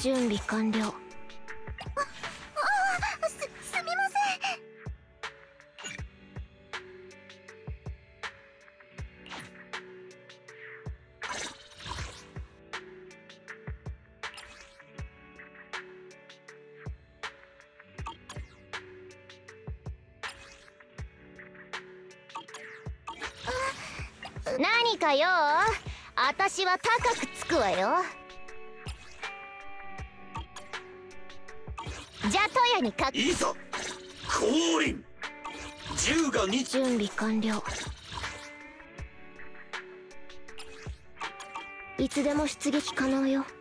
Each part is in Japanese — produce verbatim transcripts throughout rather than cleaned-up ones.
準備完了。 ああ、す、すみません。 何かよ、あたしは高くつくわよ。じゃとやにかいざ降臨。銃がに準備完了。いつでも出撃可能よ。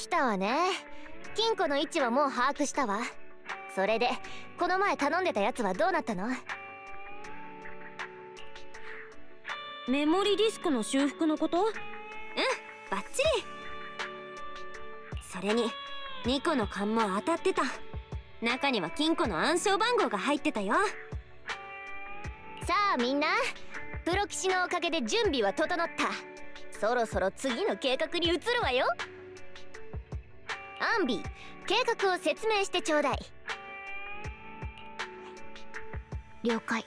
したわね。金庫の位置はもう把握したわ。それでこの前頼んでたやつはどうなったの？ メモリディスクの修復のこと？うん、バッチリ。それににこの缶も当たってた。中には金庫の暗証番号が入ってたよ。 さあみんな、プロ棋士のおかげで準備は整った。そろそろ次の計画に移るわよ。アンビー、計画を説明してちょうだい。了解。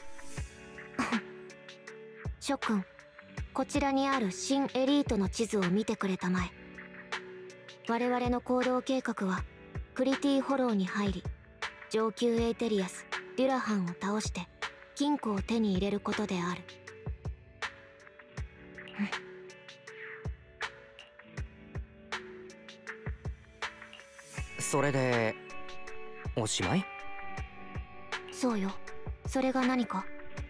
諸君、こちらにある新エリートの地図を見てくれたまえ。我々の行動計画はクリティホローに入り、上級エーテリアスデュラハンを倒して金庫を手に入れることである。 それでおしまい？ そうよ。それが何か？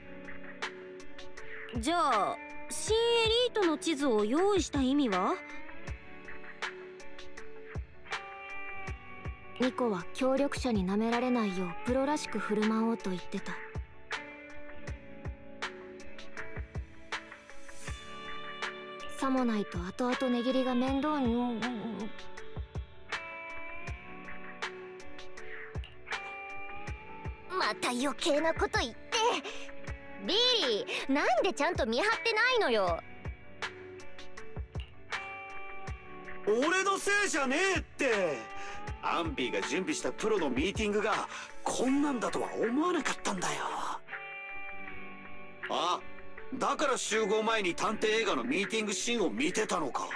じゃあ新エリートの地図を用意した意味は？ ニコは協力者に舐められないようプロらしく振る舞おうと言ってた。さもないと後々値切りが面倒に。また余計なこと言って。ビリー、なんでちゃんと見張ってないのよ。 俺のせいじゃねえって。アンビーが準備したプロのミーティングがこんなんだとは思わなかったんだよ。あ、だから集合前に探偵映画のミーティングシーンを見てたのか。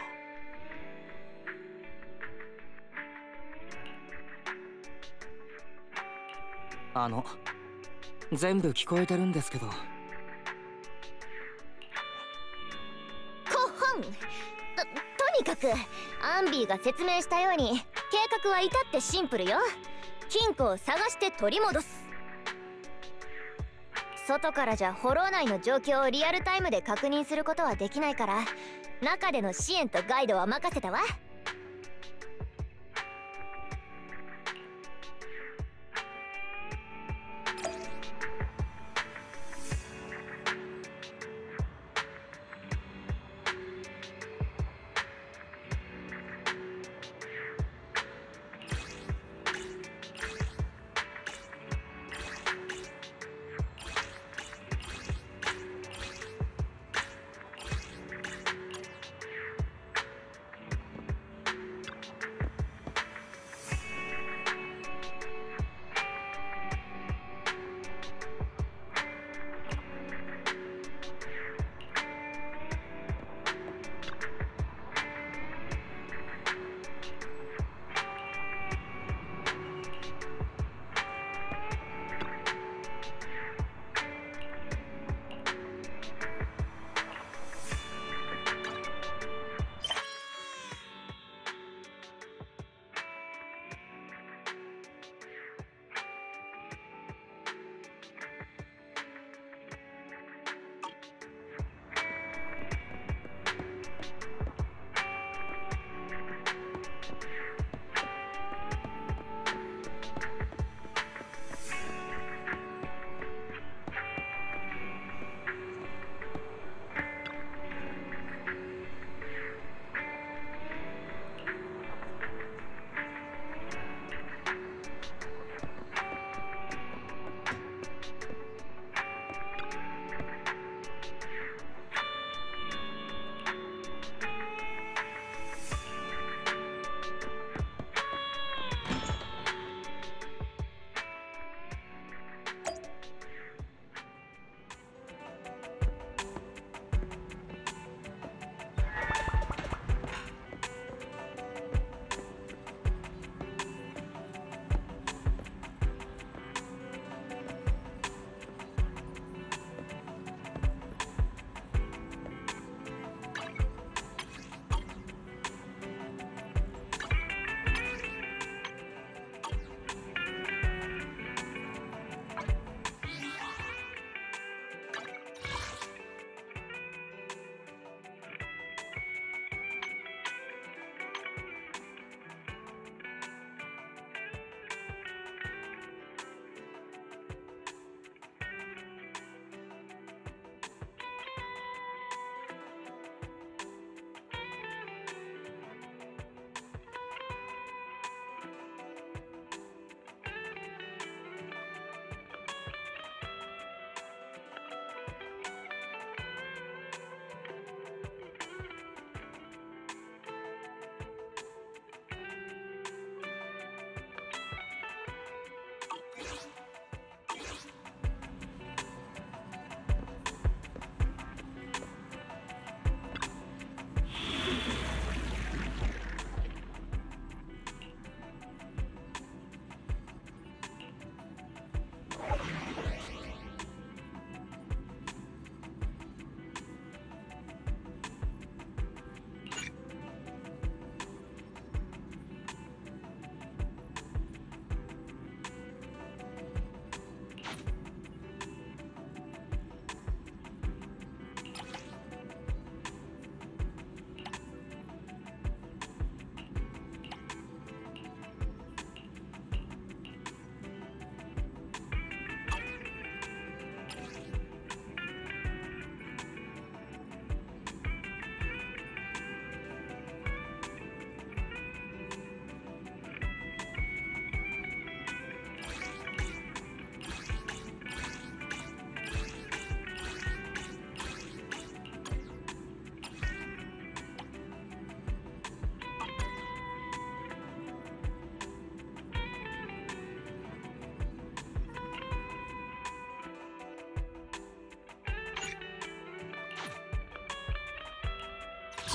あの全部聞こえてるんですけど。 コホン、と、とにかくアンビーが説明したように計画は至ってシンプルよ。金庫を探して取り戻す。外からじゃホロー内の状況をリアルタイムで確認することはできないから、中での支援とガイドは任せたわ。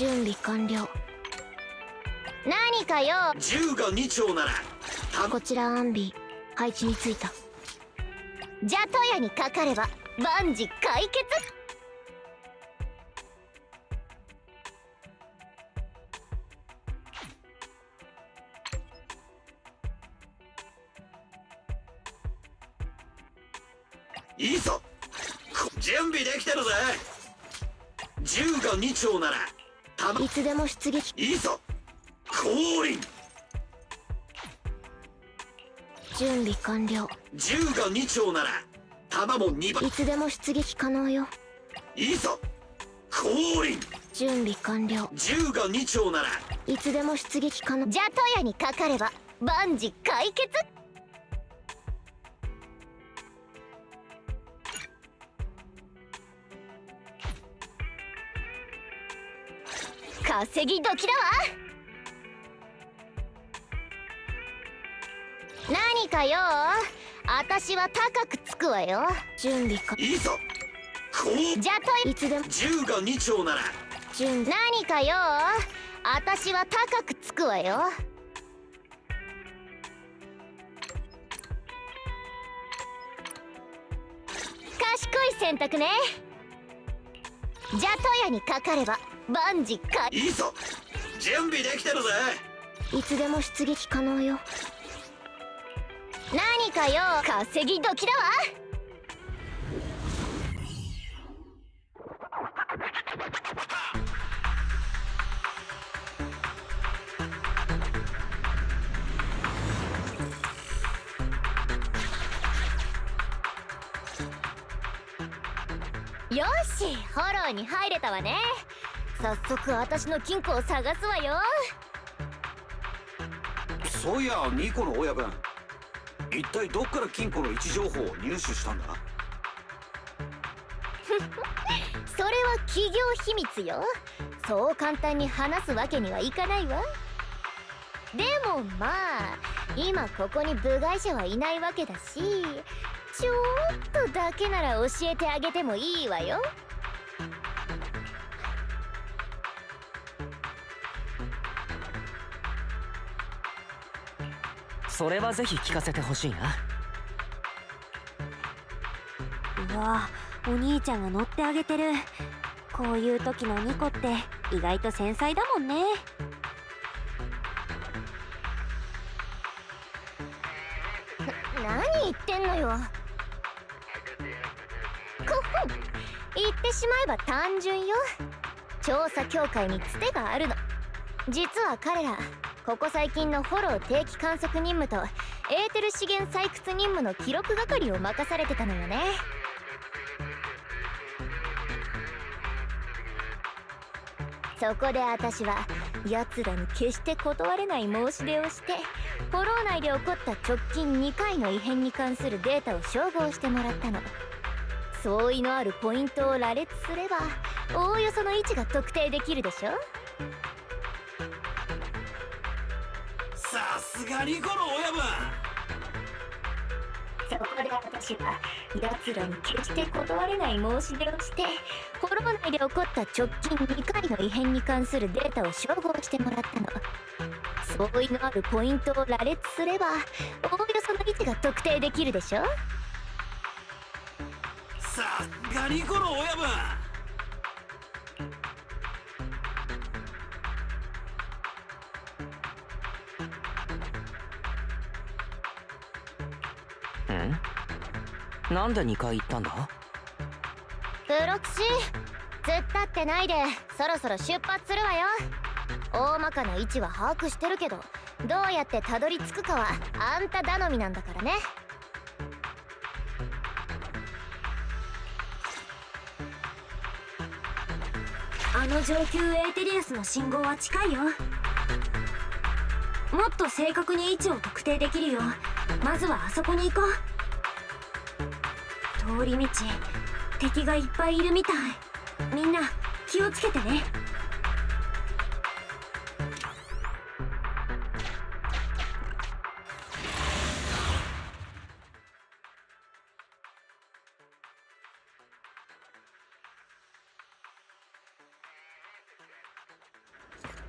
準備完了。何かよ。 銃がに丁ならたこちらアンビー、配置についた。 ジャトヤにかかれば万事解決。 いいぞ。準備できてるぜ。銃がに丁ならたまいつでも出撃。 いいぞ。降臨。 準備完了。 銃がに丁なら弾もにばい。 いつでも出撃可能よ。 いいぞ。降臨。 準備完了。 銃がに丁ならいつでも出撃可能。 ジャトヤにかかれば万事解決。稼ぎ時だわ。何かよ。私は高くつくわよ。 準備か。 いいぞ。こうジャトヤいつでも銃がに丁なら準備。 何かよ。私は高くつくわよ。賢い選択ね。ジャトヤにかかれば万事解。 いいぞ。準備できてるぜ。 いつでも出撃可能よ。 何かよ。稼ぎ時だわ。よし、フォローに入れたわね。早速私の金庫を探すわよ。 そういやニコの親分、一体どっから金庫の位置情報を入手したんだ。 それは企業秘密よ。そう簡単に話すわけにはいかないわ。でもまあ今ここに部外者はいないわけだし、ちょっとだけなら教えてあげてもいいわよ。 それはぜひ聞かせてほしいな。 うわ、お兄ちゃんが乗ってあげてる。こういう時のニコって意外と繊細だもんね。な何言ってんのよ。こほん、言ってしまえば単純よ。調査協会につてがあるの。実は彼らここ最近のフォロー定期観測任務とエーテル資源採掘任務の記録係を任されてたのよね。そこで私は奴らに決して断れない申し出をして、フォロー内で起こった直近にかいの異変に関するデータを照合してもらったの。相違のあるポイントを羅列すればおおよその位置が特定できるでしょ。 さすがニコの親分。 そこで私は奴らに決して断れない申し出をして、フォロー内で起こった直近にかいの異変に関するデータを照合してもらったの。相違のあるポイントを羅列すればおおよその位置が特定できるでしょ。 さすがニコの親分。 ん？なんでにかい行ったんだ？ プロクシー、突っ立ってないでそろそろ出発するわよ。大まかな位置は把握してるけど、どうやってたどり着くかはあんた頼みなんだからね。あの上級エーテリアスの信号は近いよ。もっと正確に位置を特定できるようまずはあそこに行こう。通り道、敵がいっぱいいるみたい。みんな気をつけてね。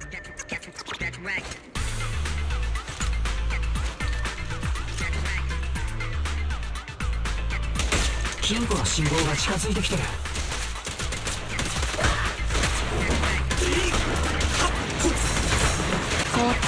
金庫の信号が近づいてきてる。 変わって。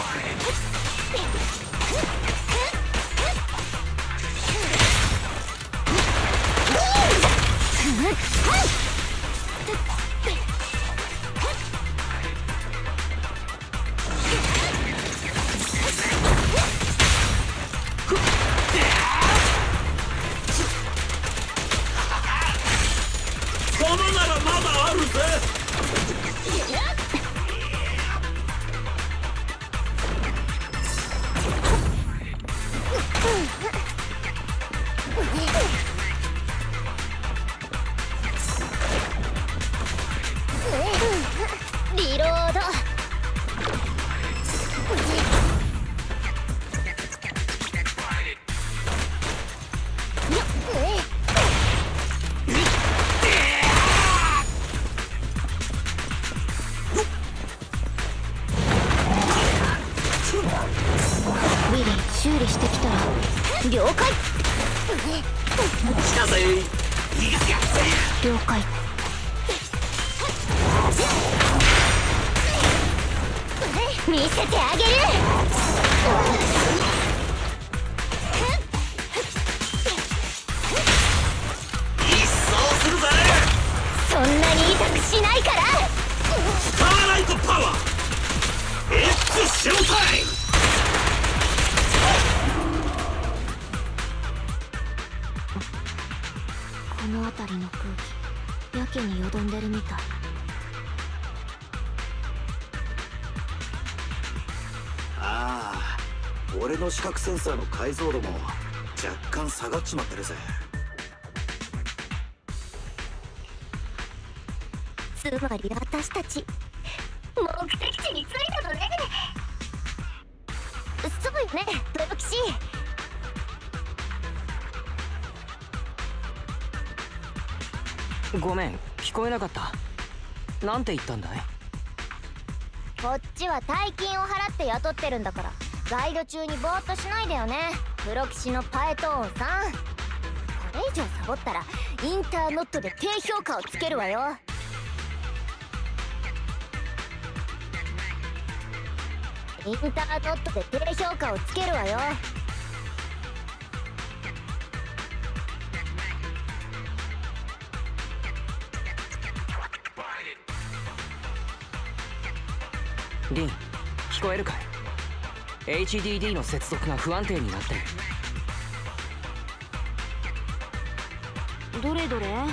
リロード。 ウィリー、修理してきたら。 了解。 来たぜ。 了解。 見せてあげる。 一掃するぜ。 そんなに痛くしないから。 スターライトパワー It's ショータイム。 この辺りの空気やけによどんでるみたい。 ああ、俺の視覚センサーの解像度も若干下がっちまってるぜ。 つまり私たち目的地に着いたのね。そうよね、豊吉。 ごめん、聞こえなかった。なんて言ったんだい？ こっちは大金を払って雇ってるんだから、ガイド中にぼーっとしないでよね、プロ騎士のパエトーンさん。これ以上サボったらインターノットで低評価をつけるわよ。インターノットで低評価をつけるわよ。 リン、聞こえるかい？ エイチディーディー の接続が不安定になってる。 どれどれ？あ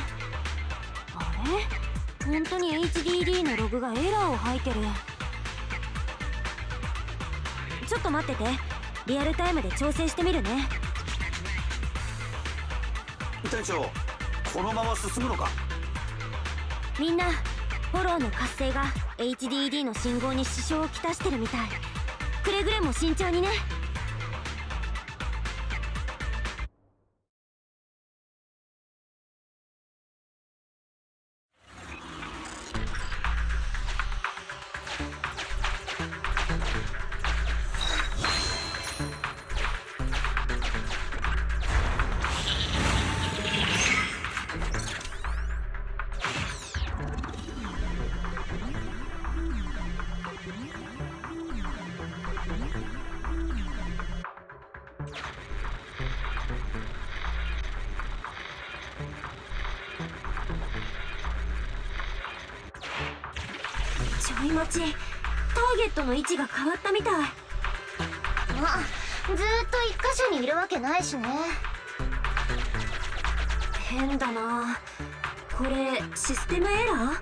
れ？本当に エイチディーディー のログがエラーを吐いてる。ちょっと待ってて、リアルタイムで調整してみるね。 隊長、このまま進むのか？ みんな、フォローの活性が エイチディーディー の信号に支障をきたしてるみたい。くれぐれも慎重にね。ちょい待ち、ターゲットの位置が変わったみたい。まあ、ずーっと一箇所にいるわけないしね。変だな。これシステムエラー？ひょっ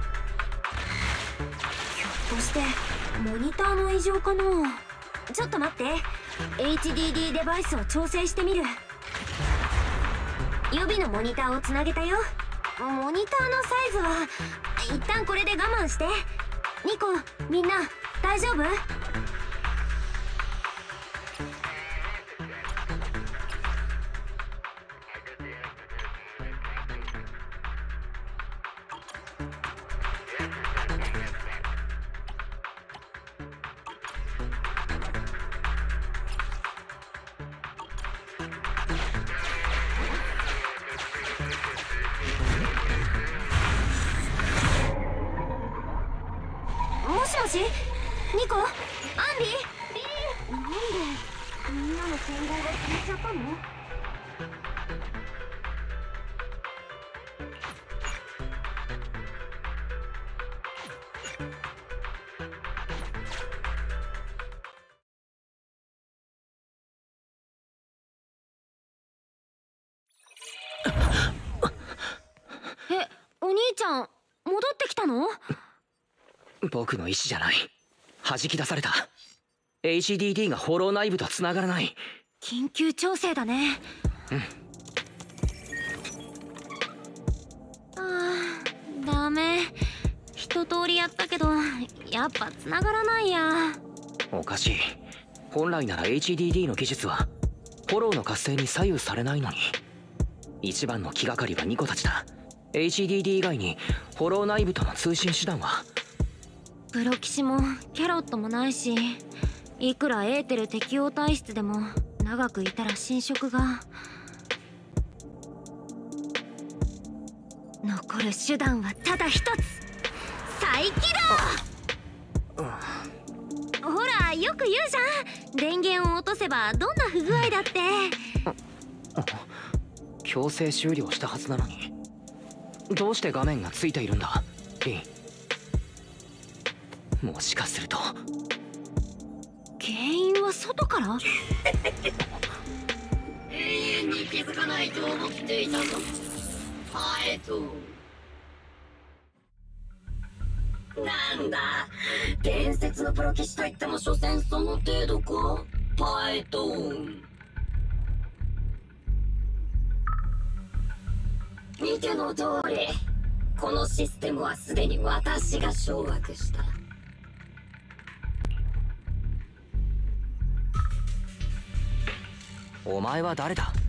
としてモニターの異常かな。ちょっと待って、 エイチディーディー デバイスを調整してみる。予備のモニターをつなげたよ。モニターのサイズは一旦これで我慢して。ニコ、みんな大丈夫？ しニコ、アンビ、なんでみんなの信号が消えちゃったの？え、お兄ちゃん戻ってきたの？ 僕の意志じゃない。弾き出された。 エイチディーディー がホロー内部と繋がらない。 緊急調整だね。 うん。 あー、ダメ。一通りやったけどやっぱ繋がらないや。 おかしい。本来なら エイチディーディー の技術はホローの活性に左右されないのに。一番の気がかりはニコたちだ。 エイチディーディー 以外にホロー内部との通信手段は？ プロ騎士もキャロットもないし、いくらエーテル適応体質でも長くいたら侵食が。残る手段はただ一つ、再起動。ほらよく言うじゃん、電源を落とせばどんな不具合だって。 強制終了したはずなのに、どうして画面がついているんだリン。もしかすると原因は外から？ 永遠に気づかないと思っていたぞパエト。なんだ、伝説のプロ騎士といっても所詮その程度かパエト。見ての通り、このシステムはすでに私が掌握した。 お前は誰だ？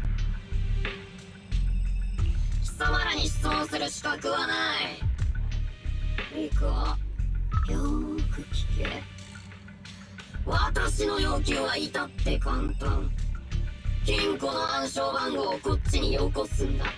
貴様らに質問する資格はない。いいか、よーく聞け。私の要求は至って簡単。金庫の暗証番号をこっちによこすんだ。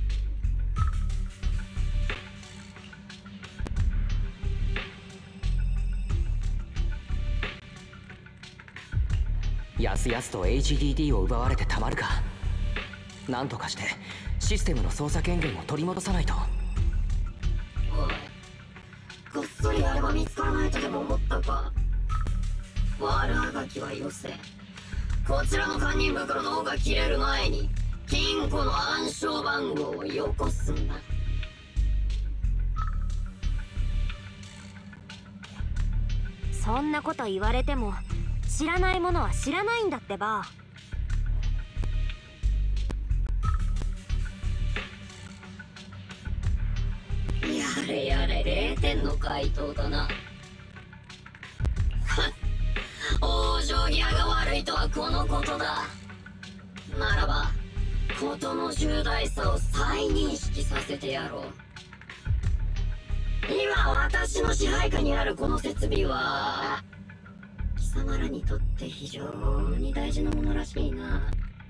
やすやすと エイチディーディー を奪われてたまるか。なんとかしてシステムの操作権限を取り戻さないと。 おい、こっそりやれば見つからないとでも思ったか。悪あがきはよせ。こちらの堪忍袋の方が切れる前に金庫の暗証番号をよこすんだ。 そんなこと言われても知らないものは知らないんだってば。 やれやれれいてんの回答だな。往生際が悪いとはこのことだ。ならば事の重大さを再認識させてやろう。今私の支配下にあるこの設備は貴様らにとって非常に大事なものらしいな。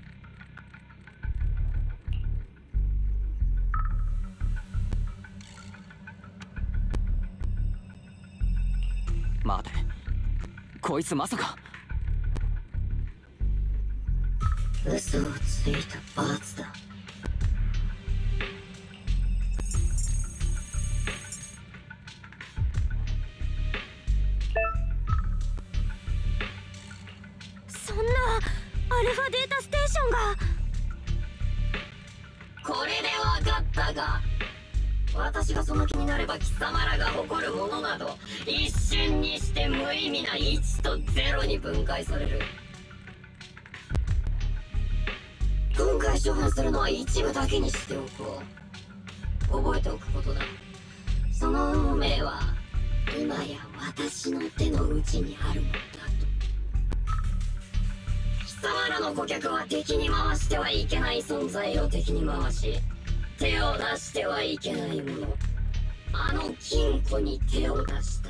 待て、こいつまさか。 嘘をついた罰だ。 そんなアルファデータステーションが。 これで分かったか。私がその気になれば貴様らが誇るものなど一瞬にして無意味ないちとゼロに分解される。今回処分するのは一部だけにしておこう。覚えておくことだ。その運命は今や私の手の内にあるのだと。貴様らの顧客は敵に回してはいけない存在を敵に回し、手を出してはいけないもの、あの金庫に手を出した。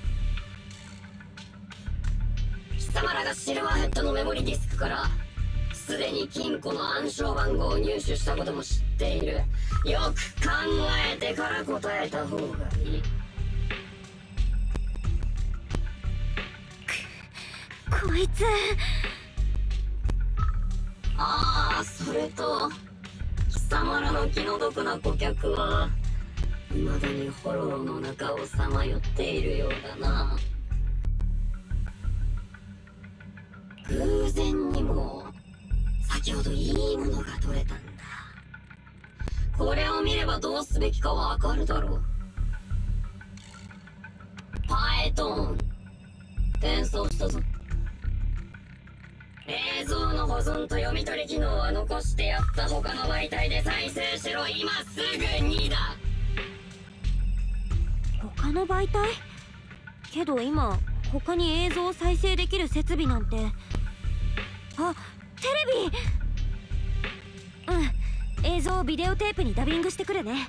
貴様らがシルバーヘッドのメモリディスクからすでに金庫の暗証番号を入手したことも知っている。よく考えてから答えた方がいい。 こいつ。 ああ、それと貴様らの気の毒な顧客は未だにホローの中をさまよっているようだな。偶然にも先ほどいいものが取れたんだ。これを見ればどうすべきかわかるだろう。パエトーン転送したぞ。映像の保存と読み取り機能は残してやった。他の媒体で再生しろ、今すぐにだ。 他の媒体？けど今他に映像を再生できる設備なんて。あ、テレビ。うん、映像をビデオテープにダビングしてくるね。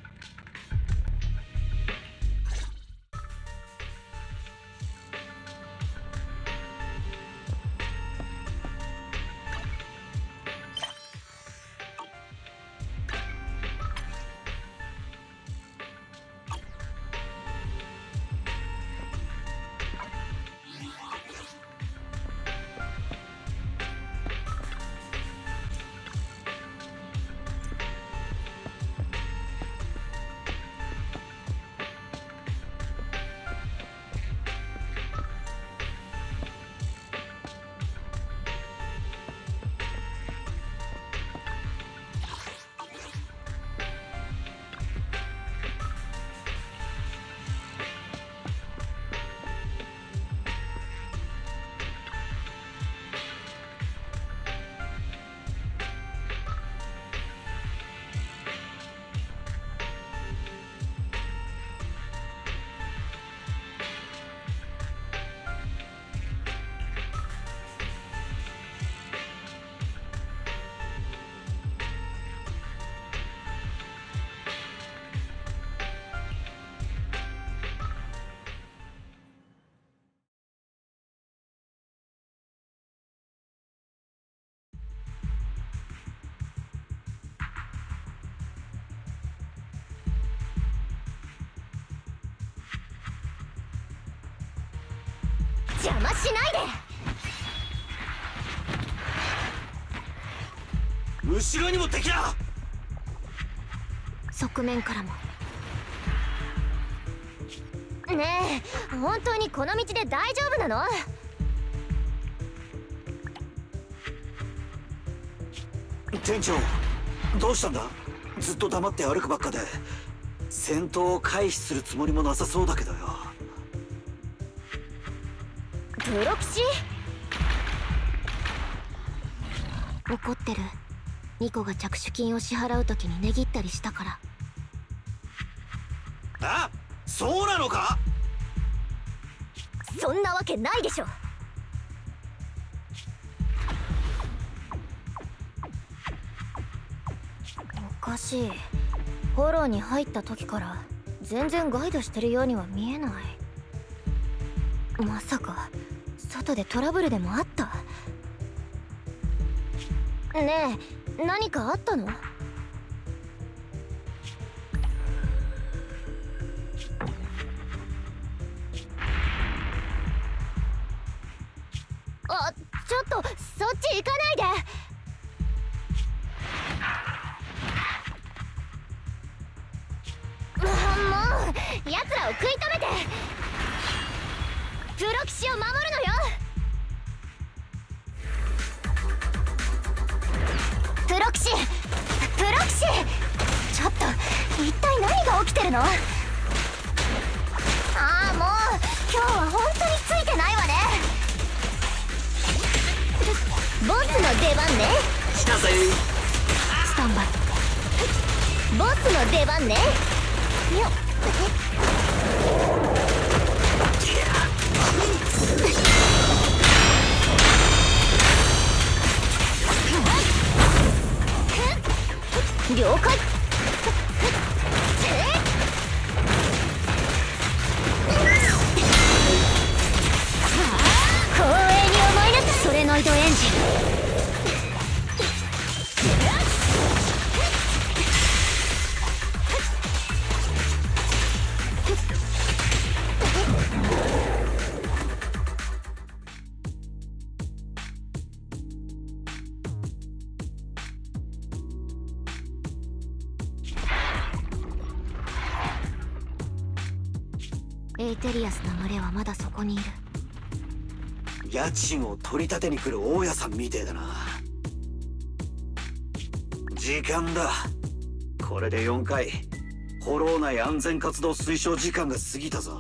邪魔しないで。後ろにも敵だ。 側面からも。ねえ、本当にこの道で大丈夫なの？ 店長、どうしたんだ？ずっと黙って歩くばっかで戦闘を回避するつもりもなさそうだけどよ。 プロキシ？怒ってる。ニコが着手金を支払う時に値切ったりしたから。 あ、そうなのか？ そんなわけないでしょ。おかしい。フォローに入った時から全然ガイドしてるようには見えない。まさか外でトラブルでもあった？ねえ、何かあったの？あ、ちょっとそっち行かないで。もう奴らを食い止めて。プロキシを守るのよ。プロキシ、プロキシ、ちょっと一体何が起きてるの？ああ、もう今日は本当についてないわね。ボスの出番ね。 来たぜ。 スタンバイ。ボスの出番ね。よっ。了解。光栄に思いなさい。ソレノイドエンジン。 エーテリアスの群れはまだそこにいる。 家賃を取り立てに来る大家さんみてえだな。時間だ。これでよんかいフォロー内安全活動推奨時間が過ぎたぞ。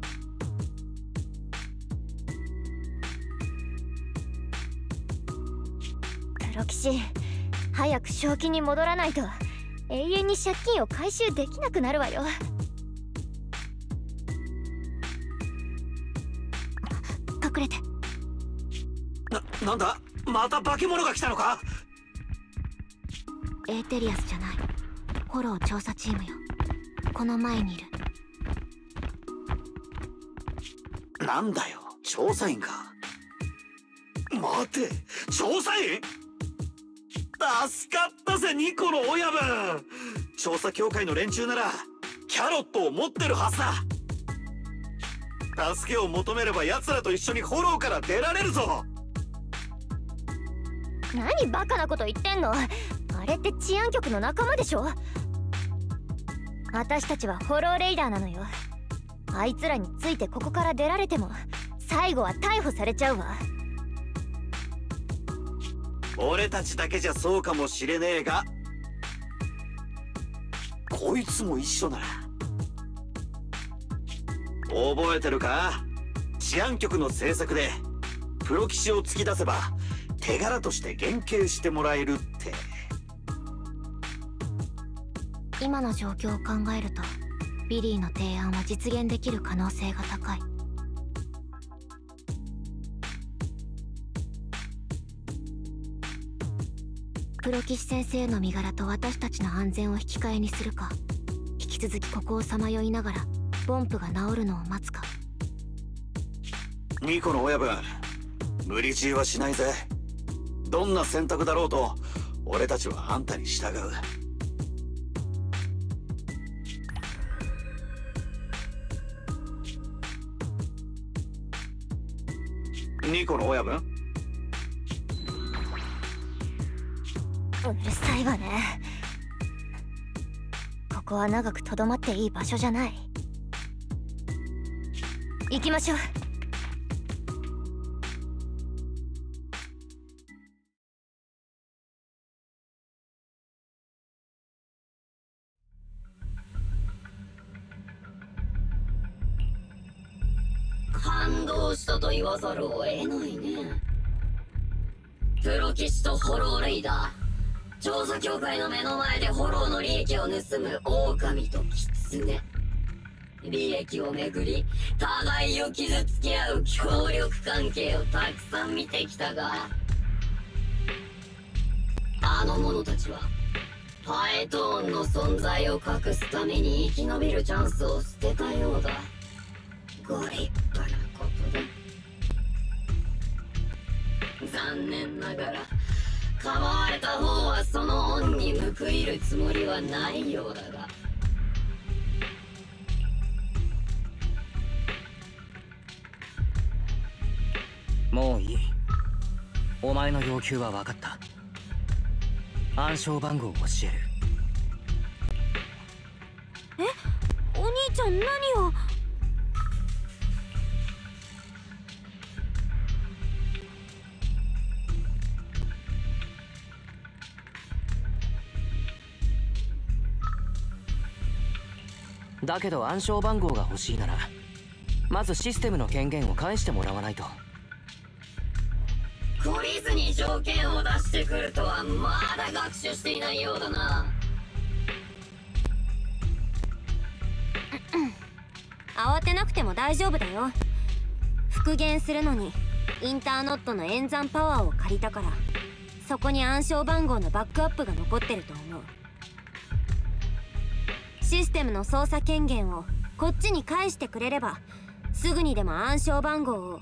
プロ騎士、早く正気に戻らないと永遠に借金を回収できなくなるわよ。 隠れて。 な、なんだ、また化け物が来たのか。 エーテリアスじゃない、フォロー調査チームよ。この前にいる。 なんだよ、調査員か。待て、調査員。助かったぜニコの親分。調査協会の連中ならキャロットを持ってるはずだ。助けを求めれば奴らと一緒にフォローから出られるぞ。 何バカなこと言ってんの。あれって治安局の仲間でしょ。私たちはフォローレイダーなのよ。あいつらについてここから出られても最後は逮捕されちゃうわ。 俺たちだけじゃそうかもしれねえが、こいつも一緒なら。覚えてるか。治安局の政策でプロ騎士を突き出せば手柄として減刑してもらえるって。 今の状況を考えるとビリーの提案は実現できる可能性が高い。プロ騎士先生の身柄と私たちの安全を引き換えにするか、引き続きここをさまよいながらボンプが治るのを待つか。 ニコの親分、無理強いはしないぜ。どんな選択だろうと俺たちはあんたに従う。ニコの親分、 うるさいわね。ここは長くとどまっていい場所じゃない。行きましょう。 感動したと言わざるを得ないね。プロ騎士とフォローレイダー、調査協会の目の前でフォローの利益を盗む狼と狐。利益をめぐり互いを傷つけ合う協力関係をたくさん見てきたが、あの者たちはパエトーンの存在を隠すために生き延びるチャンスを捨てたようだ。ご立派なことだ。残念ながら構われた方はその恩に報いるつもりはないようだが。 もういい。お前の要求は分かった。暗証番号を教える。 え、お兄ちゃん何を。 だけど暗証番号が欲しいならまずシステムの権限を返してもらわないと。 懲りずに条件を出してくるとはまだ学習していないようだな。 慌てなくても大丈夫だよ。復元するのにインターノットの演算パワーを借りたから、そこに暗証番号のバックアップが残ってると思う。システムの操作権限をこっちに返してくれればすぐにでも暗証番号を。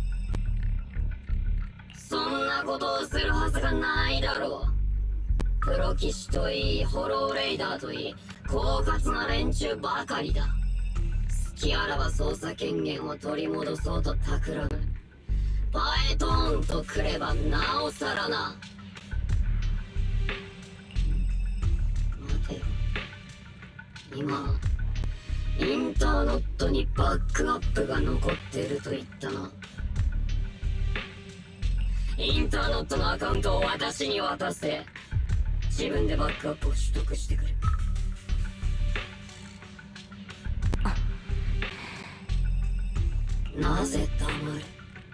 そんなことをするはずがないだろう。プロ騎士といいフォローレイダーといい狡猾な連中ばかりだ。好きあらば操作権限を取り戻そうと企む。パエトーンとくればなおさらな。待てよ、今インターノットにバックアップが残ってると言ったな。インターノットのアカウントを私に渡せ。自分でバックアップを取得してくれ。なぜ黙る？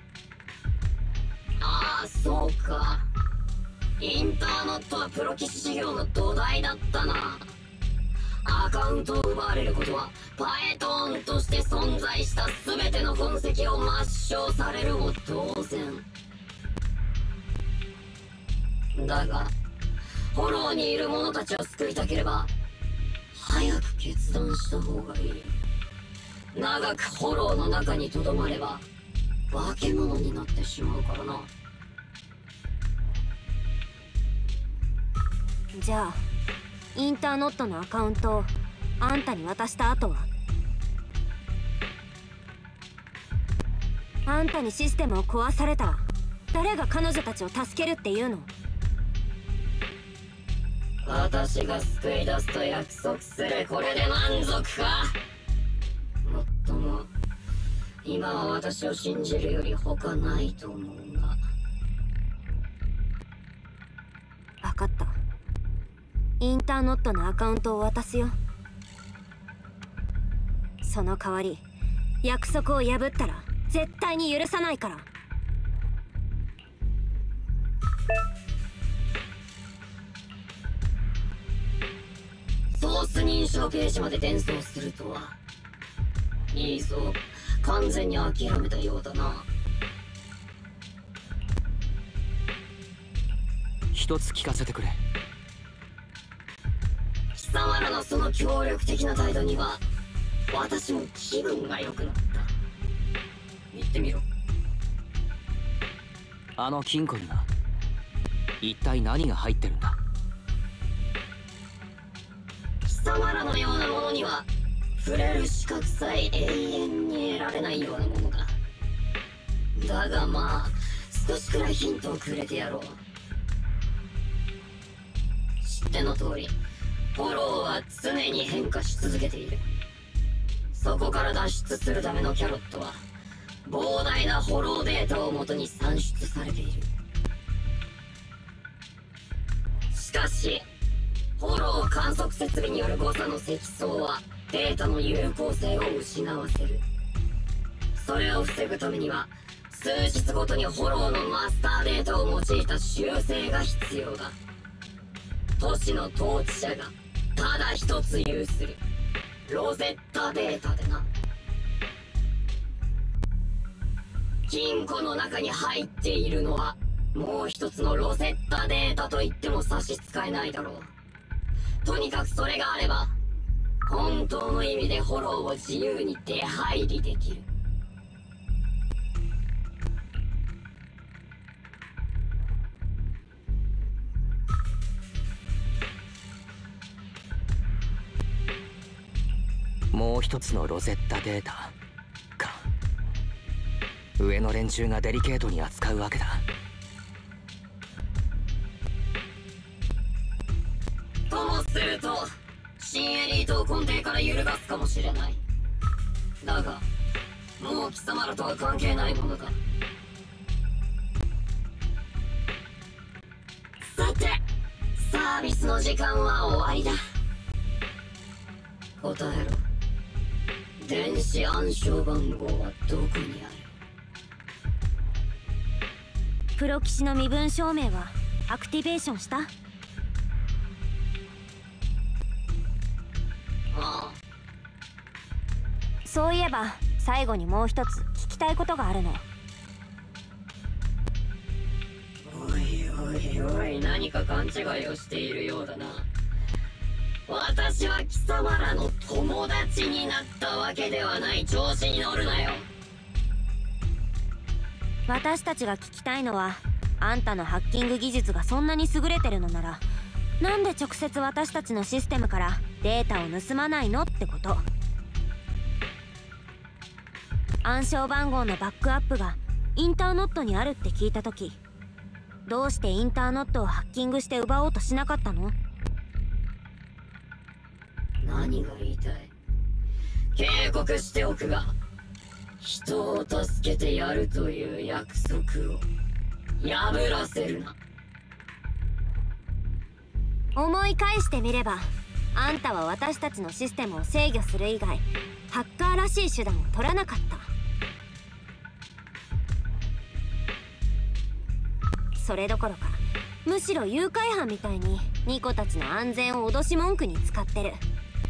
ああ、そうか。インターノットはプロ棋士事業の土台だったな。アカウントを奪われることはパエトーンとして存在した全ての痕跡を抹消されるも当然だが、フォローにいる者たちを救いたければ早く決断した方がいい。長くフォローの中にとどまれば化け物になってしまうからな。 じゃあインターノットのアカウントをあんたに渡した後は？あんたにシステムを壊されたら誰が彼女たちを助けるっていうの？ 私が救い出すと約束する。これで満足か？もっとも今は私を信じるより他ないと思うが。 分かった。インターノットのアカウントを渡すよ。その代わり約束を破ったら絶対に許さないから。 ソース認証ページまで伝送するとは。いいぞ、完全に諦めたようだな。 一つ聞かせてくれ。 貴様らのその協力的な態度には私も気分が良くなった。言ってみろ。 あの金庫には一体何が入ってるんだ？ 貴様らのようなものには触れる資格さえ永遠に得られないようなものだ。だがまあ少しくらいヒントをくれてやろう。知っての通りフォローは常に変化し続けている。そこから脱出するためのキャロットは膨大なフォローデータをもとに算出されている。しかしフォロー観測設備による誤差の積層はデータの有効性を失わせる。それを防ぐためには数日ごとにフォローのマスターデータを用いた修正が必要だ。都市の統治者がただ一つ有するロゼッタデータでな。金庫の中に入っているのはもう一つのロゼッタデータと言っても差し支えないだろう。とにかくそれがあれば本当の意味でフォローを自由に出入りできる。 もう一つのロゼッタデータか。上の連中がデリケートに扱うわけだ。 ともすると新エリートを根底から揺るがすかもしれない。だがもう貴様らとは関係ないものだ。さてサービスの時間は終わりだ。答えろ。電子暗証番号はどこにある？ プロ棋士の身分証明はアクティベーションした？ ああ。 そういえば最後にもう一つ聞きたいことがあるの。 おいおいおい、何か勘違いをしているようだな。私は貴様らの友達になったわけではない。調子に乗るなよ。 私たちが聞きたいのは、あんたのハッキング技術がそんなに優れてるのならなんで直接私たちのシステムからデータを盗まないのってこと。暗証番号のバックアップがインターノットにあるって聞いた時、どうしてインターノットをハッキングして奪おうとしなかったの？ 何が言いたい？ 警告しておくが、人を助けてやるという約束を破らせるな。 思い返してみれば、あんたは私たちのシステムを制御する以外ハッカーらしい手段を取らなかった。それどころかむしろ誘拐犯みたいにニコたちの安全を脅し文句に使ってる。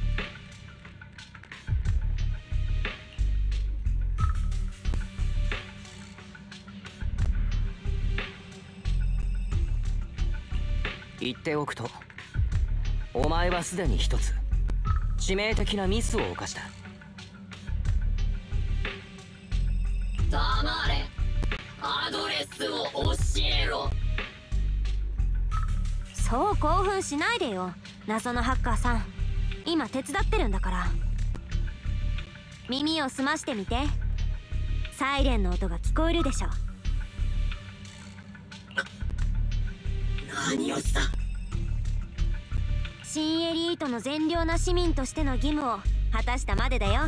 言っておくと、お前はすでに一つ致命的なミスを犯した。 黙れ。アドレスを教えろ。 そう興奮しないでよ、謎のハッカーさん。今手伝ってるんだから。耳を澄ましてみて。サイレンの音が聞こえるでしょ。 何をした？ 新エリートの善良な市民としての義務を果たしたまでだよ。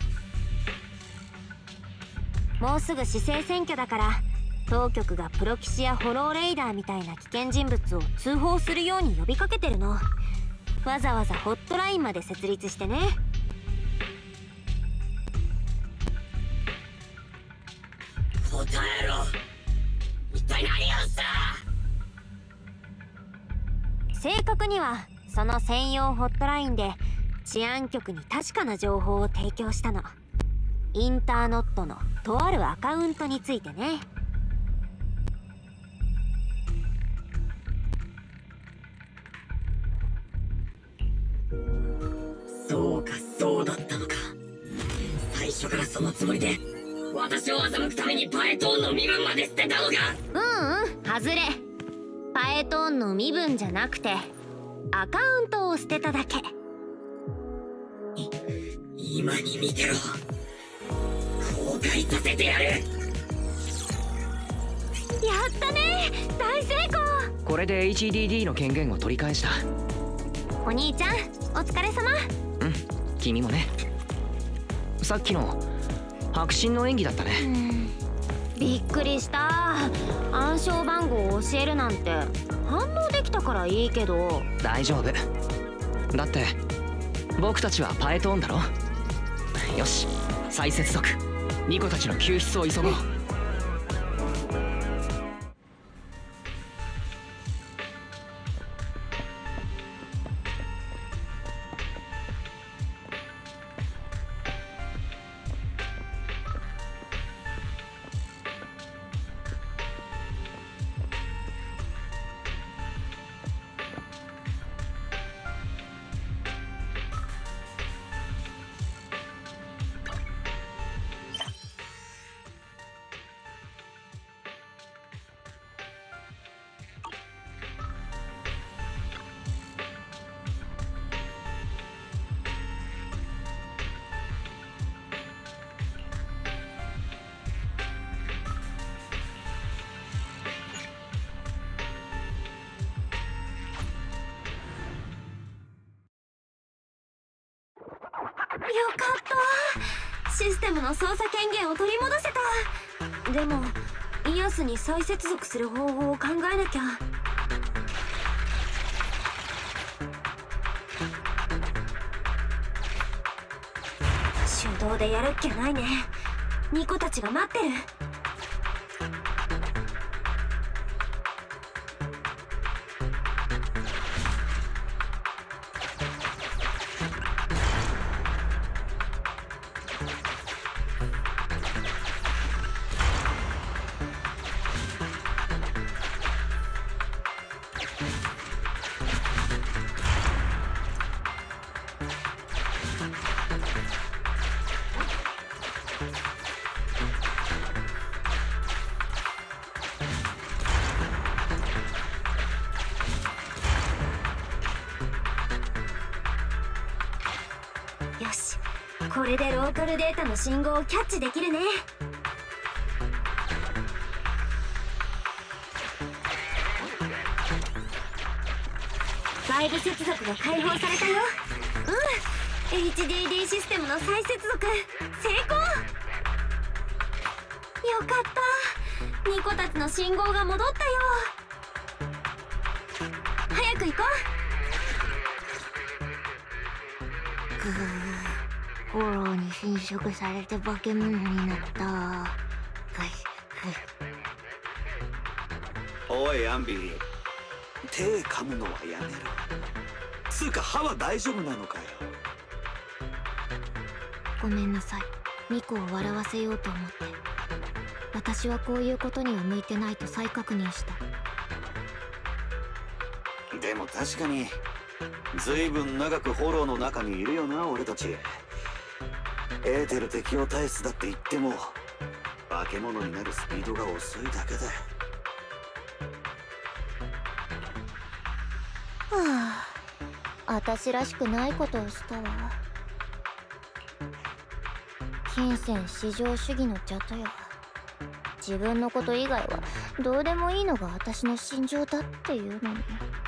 もうすぐ市政選挙だから、当局がプロキシやホローレイダーみたいな危険人物を通報するように呼びかけてるの。わざわざホットラインまで設立してね。 答えろ。一体何をした？ 正確にはその専用ホットラインで治安局に確かな情報を提供したの。インターノットのとあるアカウントについてね。 そうか、そうだったのか。最初からそのつもりで私を欺くためにパエトーンの身分まで捨てたのか。 うんうん、外れ。パエトーンの身分じゃなくてアカウントを捨てただけ。 今に見てろ。後悔させてやる。やったね、大成功。 これで エイチディーディー の権限を取り返した。 お兄ちゃんお疲れ様。 うん、君もね。さっきの迫真の演技だったね。 びっくりした。暗証番号を教えるなんて反応できたからいいけど。 大丈夫だって僕たちはパエトーンだろ。よし、再接続。ニコたちの救出を急ごう。 よかった。システムの操作権限を取り戻せた。でもイアスに再接続する方法を考えなきゃ。手動でやるっきゃないね。ニコたちが待ってる。よし、これでローカルデータの信号をキャッチできるね。外部接続が解放されたよ。うん、 エイチディーディー システムの再接続成功。よかった、ニコたちの信号が戻ったよ。早く行こくー、フォローに侵食されて化け物になった。 おいアンビー、手噛むのはやめろ。つうか歯は大丈夫なのかよ。 ごめんなさい、ニコを笑わせようと思って。私はこういうことには向いてないと再確認した。 でも確かにずいぶん長くフォローの中にいるよな俺たち。エーテル適応体質だって言っても化け物になるスピードが遅いだけだ。 はあ、私らしくないことをしたわ。金銭至上主義の邪とよ。自分のこと以外はどうでもいいのが私の心情だっていうのに。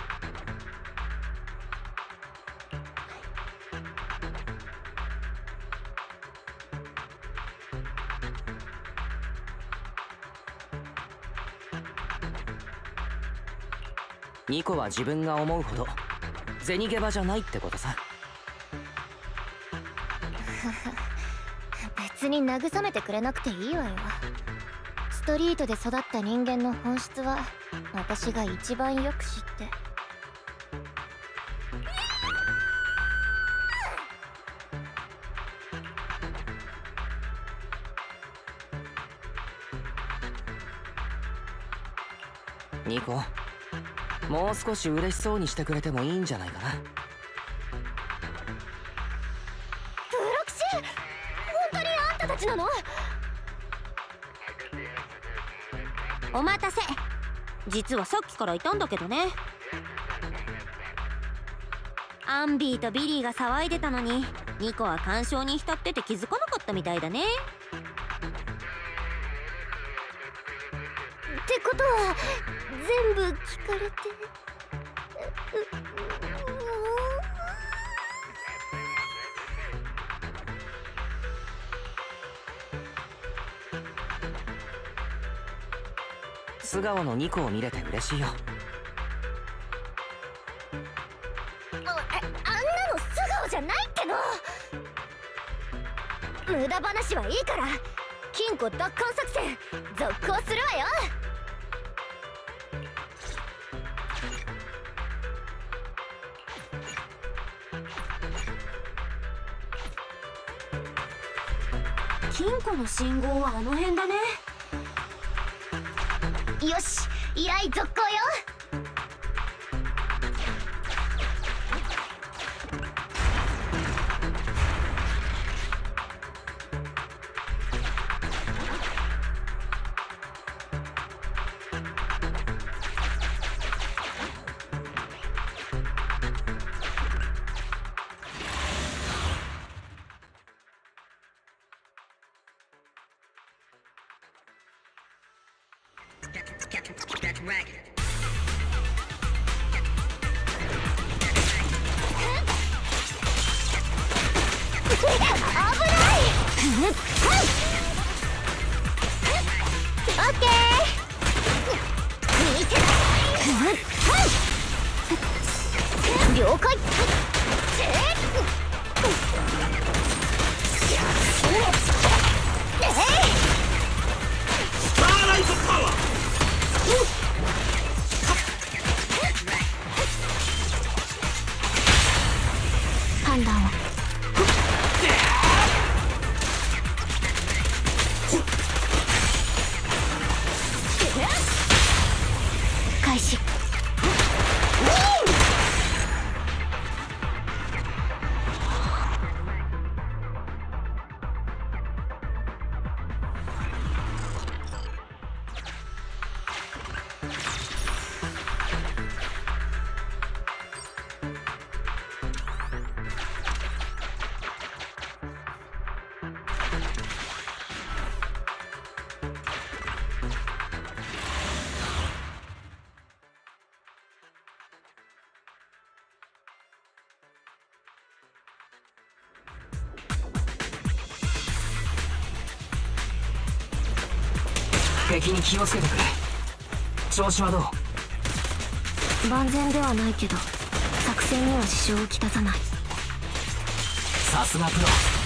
ニコは自分が思うほど銭ゲバじゃないってことさ。 別に慰めてくれなくていいわよ。ストリートで育った人間の本質は私が一番よく知って。 ニコ、もう少し嬉しそうにしてくれてもいいんじゃないかな。 プロキシ、本当にあんたたちなの？ お待たせ。実はさっきからいたんだけどね。アンビーとビリーが騒いでたのにニコは干渉に浸ってて気づかなかったみたいだね。 ってことは全部聞かれて。 素顔のニコを見れて嬉しいよ。 あ、あんなの素顔じゃないっての。無駄話はいいから金庫奪還作戦続行するわよ。 金庫の信号はあの辺だね。 よし、依頼続行よ。了解。 スターライトパワー。 判断を。開始。 敵に気をつけてくれ。調子はどう？ 万全ではないけど作戦には支障をきたさない。 さすがプロ。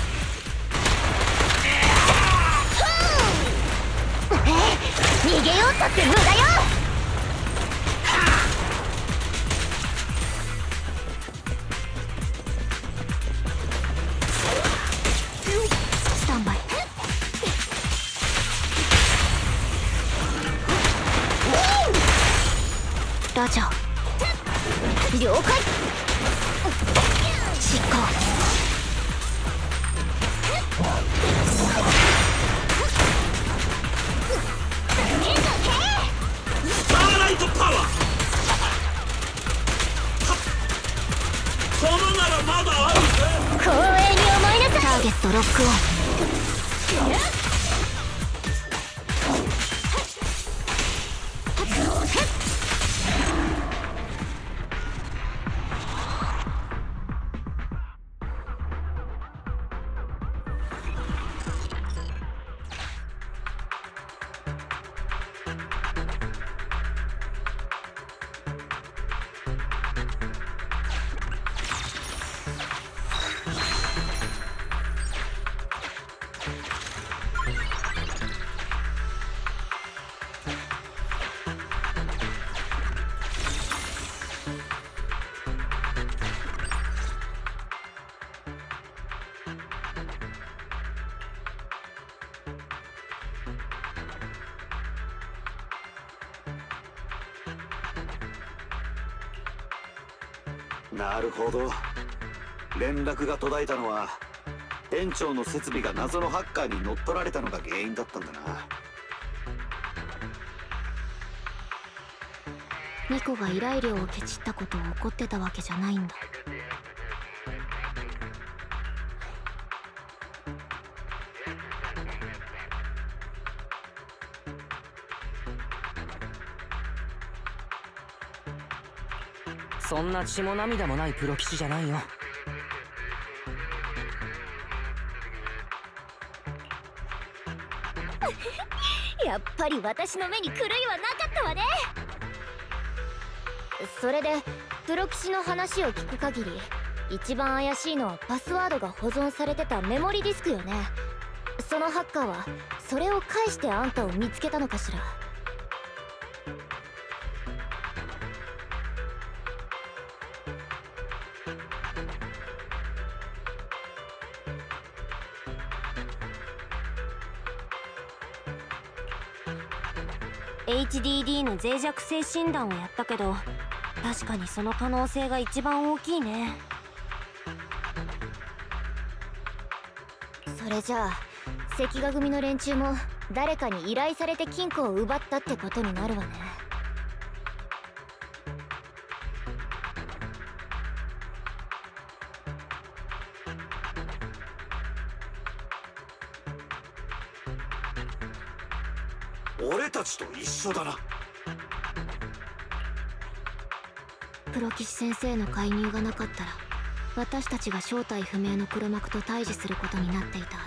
逃げようったって無駄よ。 スタンバイ。ラジャー了解。 執行。 スターライトパワー。このならまだあるぜ。 光栄に思いなさい。 ターゲットロックオン。 なるほど。連絡が途絶えたのは店長の設備が謎のハッカーに乗っ取られたのが原因だったんだな。 ニコが依頼料をケチったことを怒ってたわけじゃないんだ。 そんな血も涙もないプロ棋士じゃないよ。 やっぱり私の目に狂いはなかったわね。それでプロ棋士の話を聞く限り一番怪しいのはパスワードが保存されてたメモリディスクよね。そのハッカーはそれを返してあんたを見つけたのかしら。 エイチディーディー の脆弱性診断をやったけど、確かにその可能性が一番大きいね。 それじゃあ関ヶ組の連中も誰かに依頼されて金庫を奪ったってことになるわね。 俺たちと一緒だな。 プロ棋士先生の介入がなかったら私たちが正体不明の黒幕と対峙することになっていたは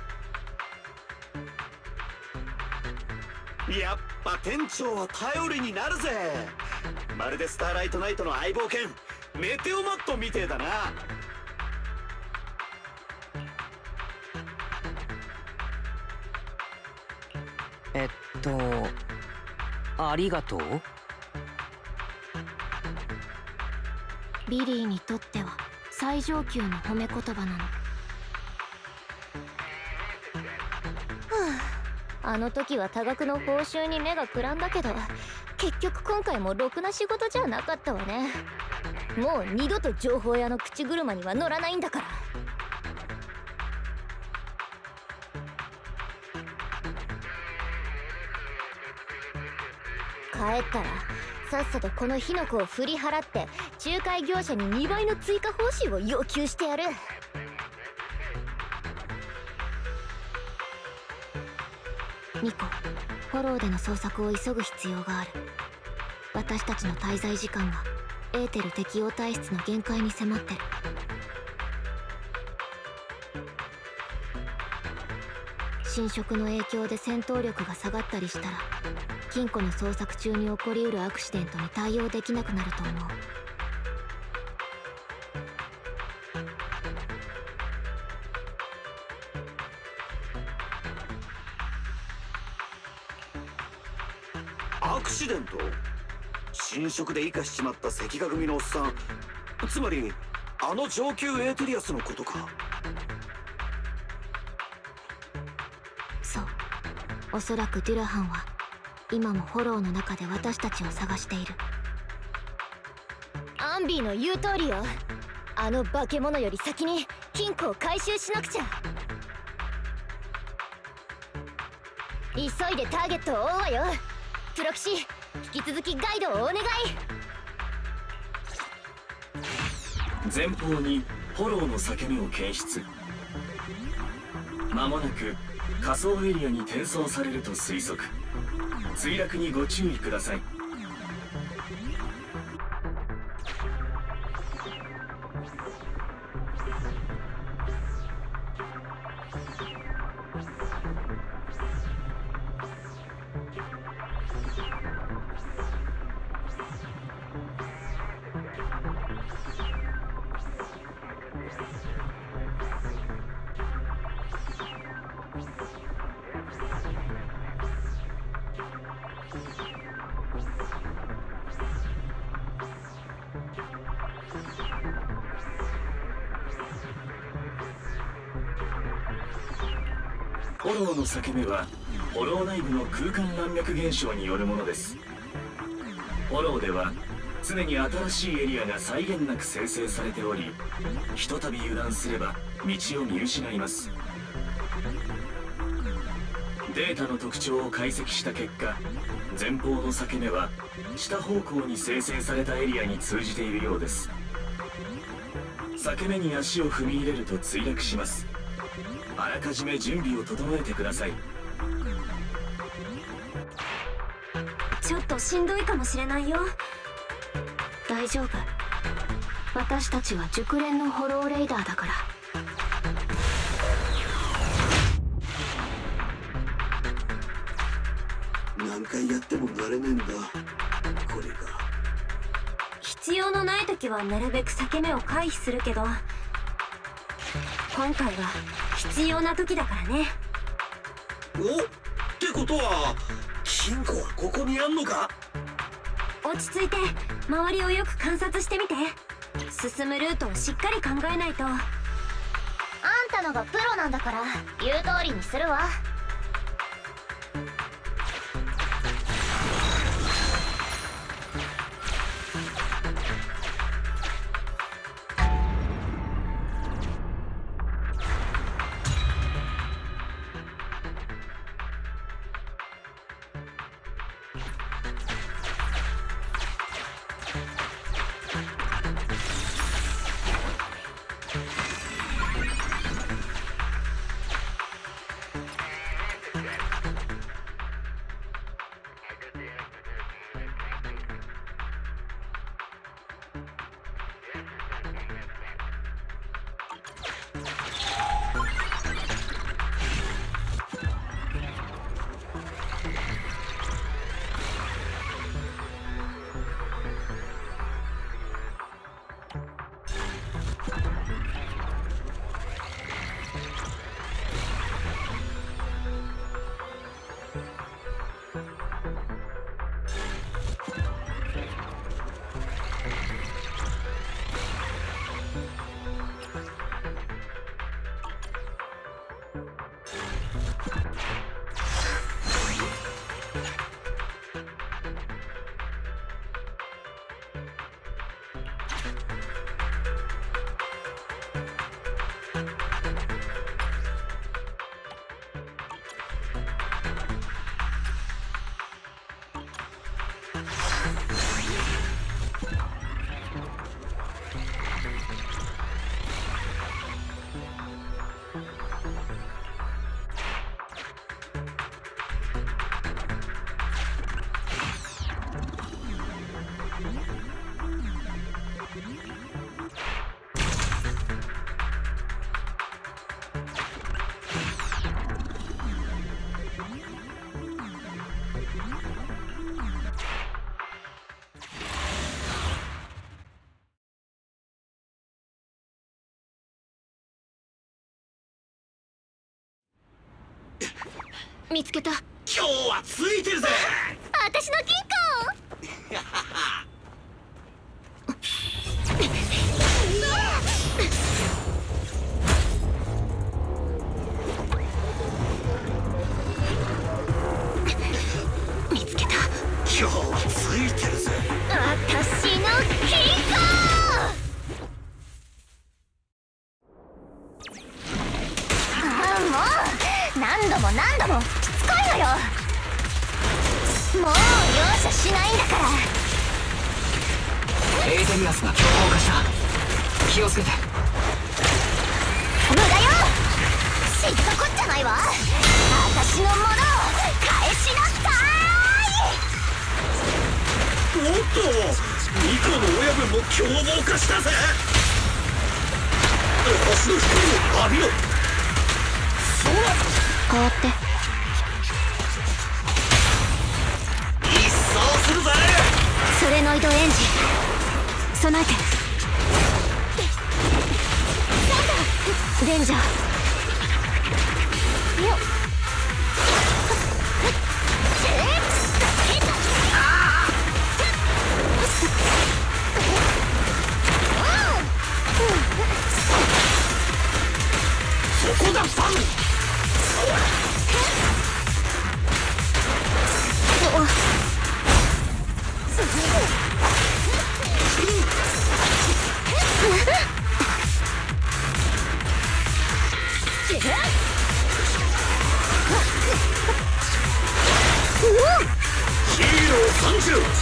ず。 やっぱ店長は頼りになるぜ。まるでスターライトナイトの相棒犬メテオマットみてえだな。 えっとありがとう。 ビリーにとっては最上級の褒め言葉なの。 あの時は多額の報酬に目がくらんだけど結局今回もろくな仕事じゃなかったわね。もう二度と情報屋の口車には乗らないんだから。帰ったらさっさとこの火の粉を振り払って仲介業者ににばいの追加報酬を要求してやる。 ニコ、フォローでの捜索を急ぐ必要がある。私たちの滞在時間がエーテル適応体質の限界に迫ってる。 侵食の影響で戦闘力が下がったりしたら金庫の捜索中に起こりうるアクシデントに対応できなくなると思う。 アクシデント？侵食で生かしちまった赤牙組のおっさん、つまりあの上級エーテリアスのことか。 そう、おそらくデュラハンは今もフォローの中で私たちを探している。 アンビーの言う通りよ。あの化け物より先に金庫を回収しなくちゃ。急いでターゲットを追うわよ。プロキシ、引き続きガイドをお願い。 前方にフォローの裂け目を検出。間もなく仮想エリアに転送されると推測。墜落にご注意ください。フォローの裂け目はフォロー内部の空間乱脈現象によるものです。フォローでは常に新しいエリアが際限なく生成されており、ひとたび油断すれば道を見失います。データの特徴を解析した結果、前方の裂け目は下方向に生成されたエリアに通じているようです。裂け目に足を踏み入れると墜落します。あらかじめ準備を整えてください。 ちょっとしんどいかもしれないよ。 大丈夫、私たちは熟練のホローレイダーだから。 何回やっても慣れねえんだ、これが。 必要のない時はなるべく裂け目を回避するけど、今回は必要な時だからね。 おってことは金庫はここにあんのか？ 落ち着いて周りをよく観察してみて。進むルートをしっかり考えないと。 あんたのがプロなんだから言う通りにするわ。 見つけた。 今日はついてるぜ。 私の金庫。 見つけた。 今日はついてるぜ。 私の金庫。ああ、もう何度も何度もしつこいのよ。もう容赦しないんだから。 エーテリアスが凶暴化した。気をつけて。 無駄よ。知ったこっちゃないわ。私のものを返しなさおっと、ニコの親分も凶暴化したぜ。星の光を浴びろ。そうだ。 変わって。 一掃するぜ。 ソレノイドエンジン備えて。レンジャーよっ。 そこだファン。ヒーローさんじゅう。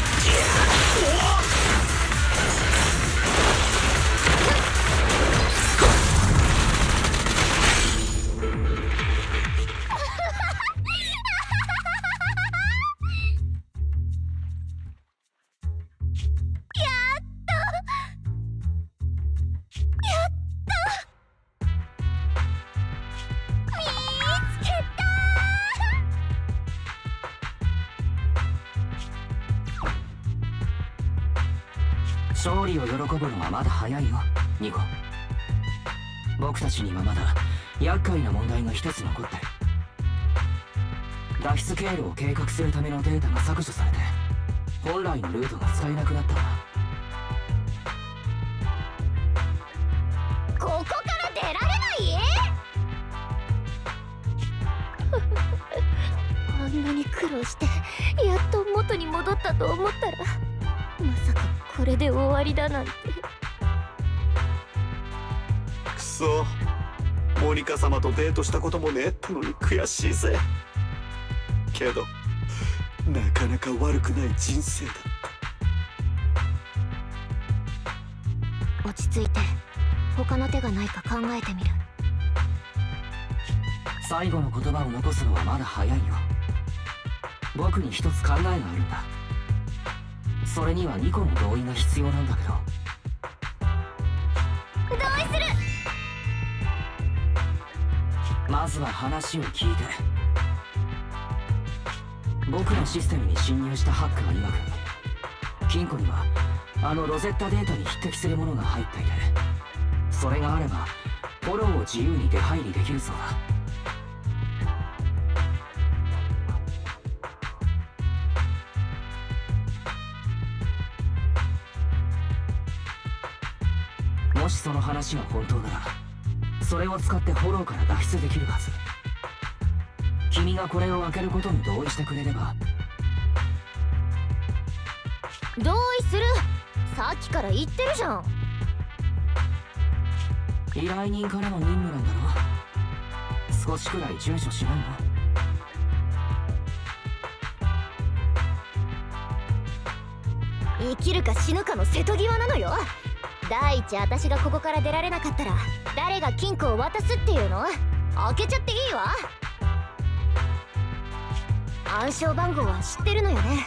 勝利を喜ぶのはまだ早いよ、ニコ。僕たちにはまだ厄介な問題が一つ残ってる。脱出経路を計画するためのデータが削除されて、本来のルートが使えなくなったんだ。 ここから出られないあんなに苦労してやっと元に戻ったと思ったら、まさかこれで終わりだなんて。 くそ、モニカ様とデートしたこともねえってのに悔しいぜ。けどなかなか悪くない人生だった。 落ち着いて他の手がないか考えてみる。 最後の言葉を残すのはまだ早いよ。僕に一つ考えがあるんだ。それにはニコの同意が必要なんだけど。 同意する。 まずは話を聞いて。僕のシステムに侵入したハッカー曰く、金庫にはあのロゼッタデータに匹敵するものが入っていて、それがあればフォローを自由に出入りできるそうだ。もしその話が本当なら、それを使ってフォローから脱出できるはず。君がこれを開けることに同意してくれれば。 同意する。さっきから言ってるじゃん。 依頼人からの任務なんだろ。少しくらい躊躇しないの？ 生きるか死ぬかの瀬戸際なのよ。第一、私がここから出られなかったら誰が金庫を渡すっていうの？開けちゃっていいわ。暗証番号は知ってるのよね。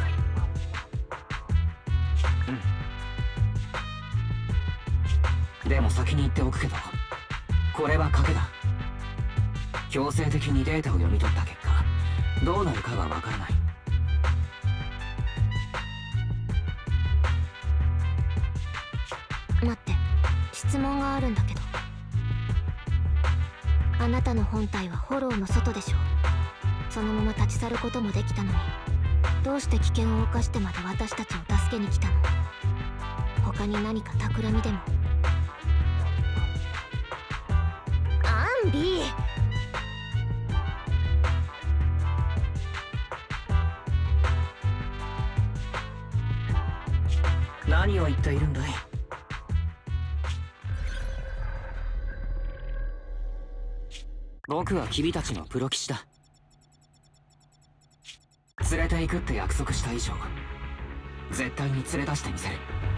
うん。でも先に言っておくけど、これは賭けだ。強制的にデータを読み取った結果、どうなるかはわからない。 待って、質問があるんだけど。あなたの本体はフォローの外でしょ。 そのまま立ち去ることもできたのに、どうして危険を冒してまで私たちを助けに来たの？他に何か企みでも？ アンビ何を言っているんだい？僕は君たちのプロ騎士だ。連れて行くって約束した以上、絶対に連れ出してみせる。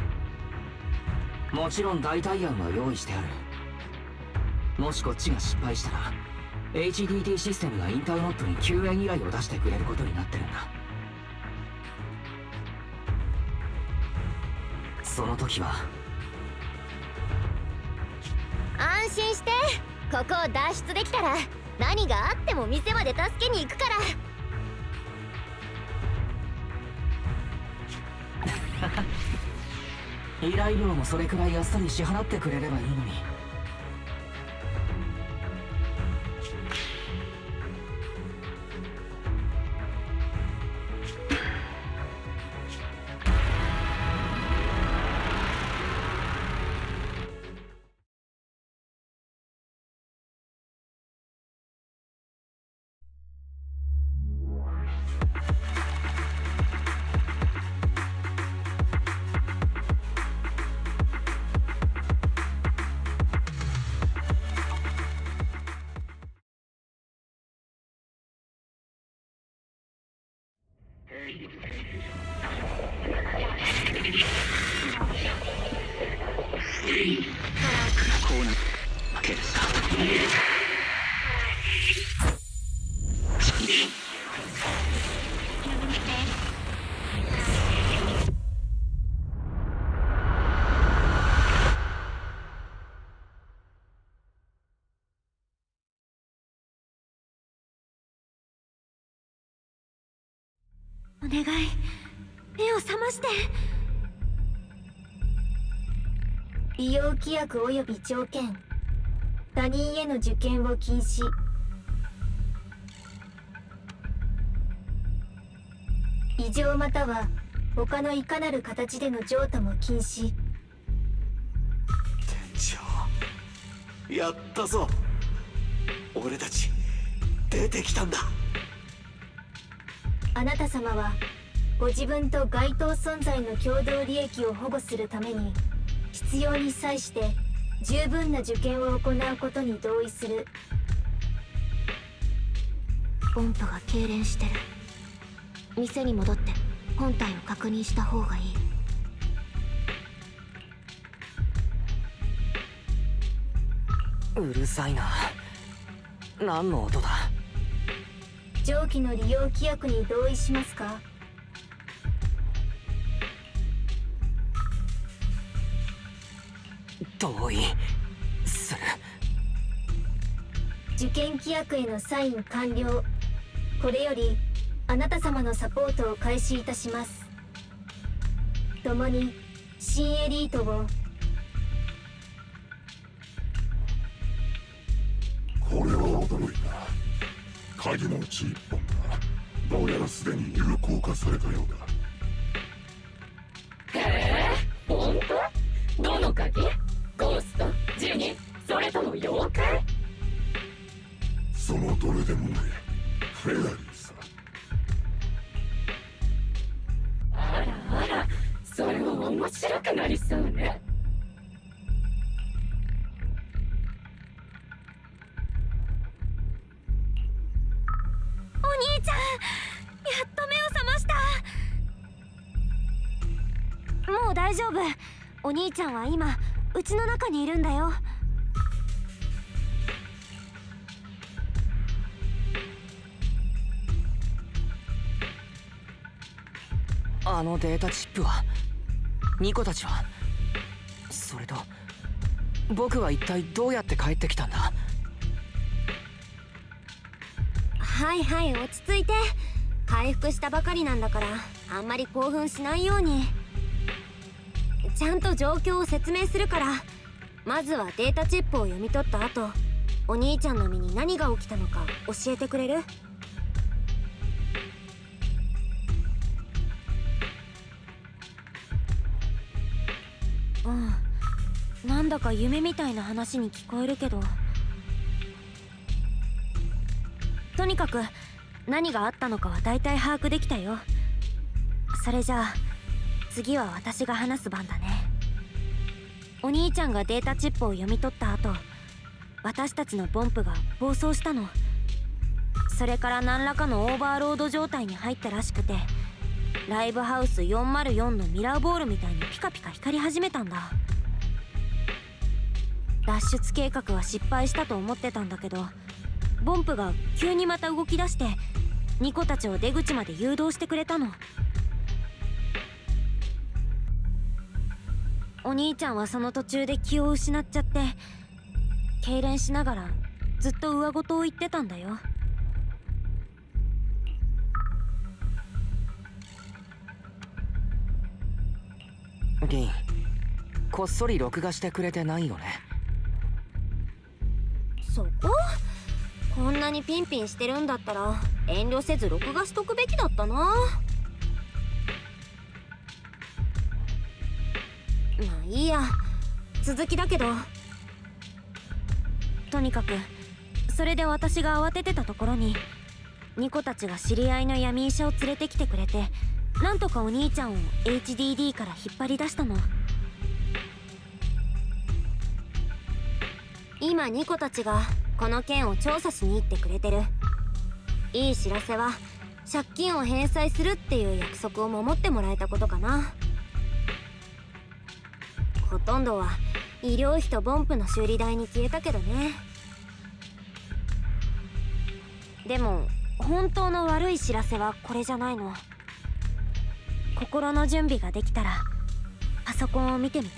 もちろん代替案は用意してある。もしこっちが失敗したら エイチディーティー システムがインターノットに救援依頼を出してくれることになってるんだ。その時は安心して、ここを脱出できたら何があっても店まで助けに行くから。 依頼料もそれくらいあっさり支払ってくれればいいのに。 お願い、目を覚まして。 利用規約及び条件、他人への受験を禁止。異常または他のいかなる形での譲渡も禁止。 店長、やったぞ。俺たち出てきたんだ。 あなた様はご自分と該当存在の共同利益を保護するために必要に際して十分な受験を行うことに同意する。 音符が痙攣してる。店に戻って本体を確認した方がいい。 うるさいな。何の音だ？ 上記の利用規約に同意しますか？ 同意する。 受験規約へのサイン完了。これよりあなた様のサポートを開始いたします。共に新エリートを。 これは驚いた。鍵のうち一本がどうやらすでに有効化されたようだ。 へえ、ほんと？どの鍵？ゴースト、ジニ、それとも妖怪？ そのどれでもね、フェアリーさ。 あらあら、それは面白くなりそうね。 お兄ちゃん、やっと目を覚ました。もう大丈夫。お兄ちゃんは今うちの中にいるんだよ。 あのデータチップは、ニコたちは、それと僕は一体どうやって帰ってきたんだ？ はいはい、落ち着いて。回復したばかりなんだからあんまり興奮しないように。ちゃんと状況を説明するから。まずはデータチップを読み取った後、お兄ちゃんの身に何が起きたのか教えてくれる？ だか夢みたいな話に聞こえるけど、とにかく何があったのかは大体把握できたよ。それじゃあ次は私が話す番だね。お兄ちゃんがデータチップを読み取った後、私たちのボンプが暴走したの。それから何らかのオーバーロード状態に入ったらしくて、ライブハウスよんまるよんのミラーボールみたいにピカピカ光り始めたんだ。脱出計画は失敗したと思ってたんだけど、ボンプが急にまた動き出してニコたちを出口まで誘導してくれたの。お兄ちゃんはその途中で気を失っちゃって、痙攣しながらずっと上言を言ってたんだよ。 リン、こっそり録画してくれてないよね。 そこ？こんなにピンピンしてるんだったら遠慮せず録画しとくべきだったな。まあいいや、続きだけど、とにかくそれで私が慌ててたところにニコたちが知り合いの闇医者を連れてきてくれて、なんとかお兄ちゃんを エイチディーディー から引っ張り出したの。今ニコたちがこの件を調査しに行ってくれてる。いい知らせは借金を返済するっていう約束を守ってもらえたことかな。ほとんどは医療費とボンプの修理代に消えたけどね。でも本当の悪い知らせはこれじゃないの。心の準備ができたらパソコンを見てみて。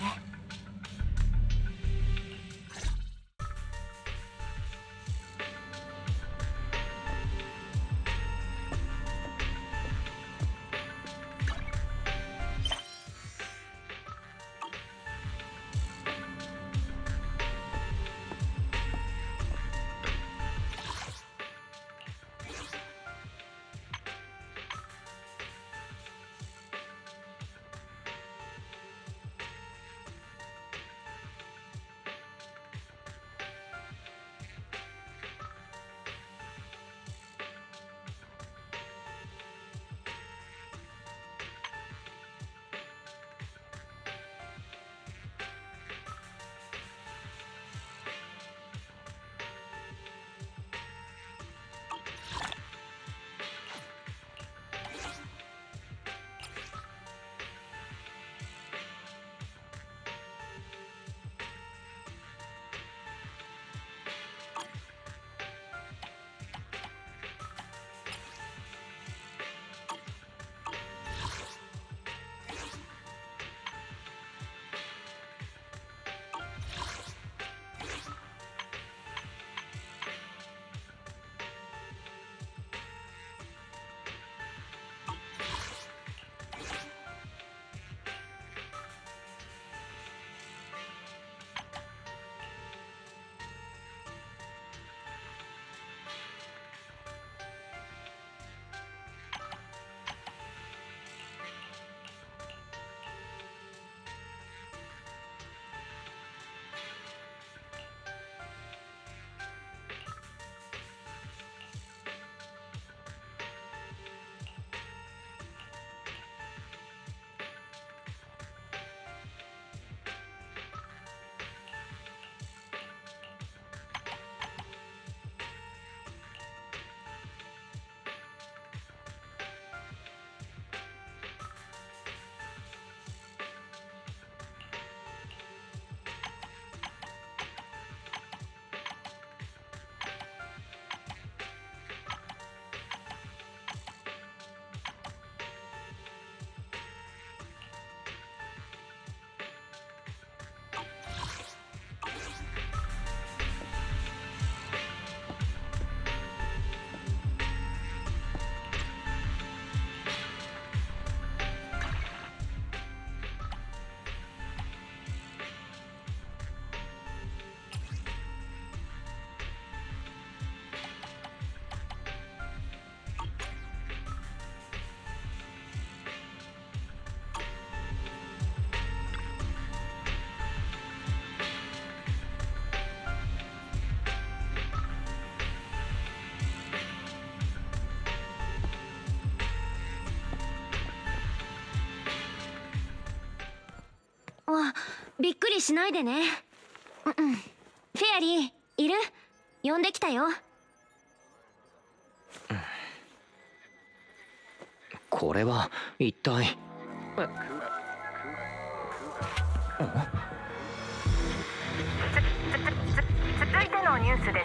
あ、びっくりしないでね。うんうん。フェアリーいる？呼んできたよ。 これは一体。 続いてのニュースです。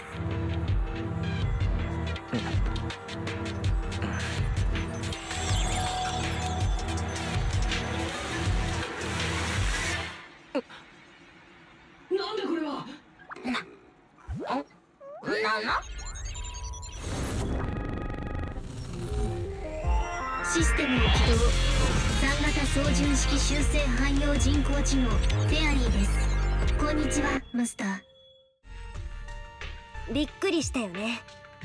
なんだこれは。な、ななシステムを起動。さん型操縦式修正汎用人工知能フェアリーです。こんにちはマスター。 びっくりしたよね。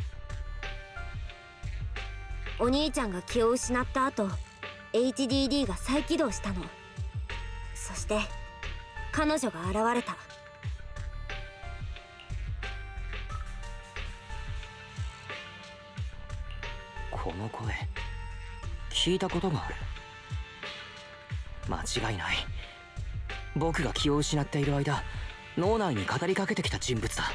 お兄ちゃんが気を失った後 エイチディーディー が再起動したの。そして彼女が現れた。 この声聞いたことがある。間違いない。僕が気を失っている間脳内に語りかけてきた人物だ。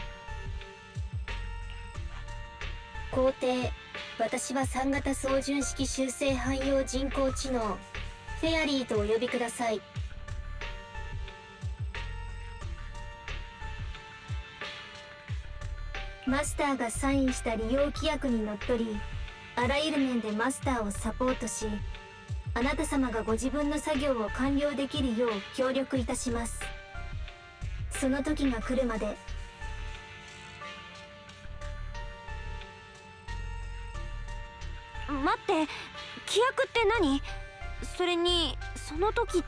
皇帝、私はさん型操縦式修正汎用人工知能フェアリーとお呼びください。マスターがサインした利用規約にのっとり、あらゆる面でマスターをサポートし、あなた様がご自分の作業を完了できるよう協力いたします。その時が来るまで。 待って、規約って何？それにその時って。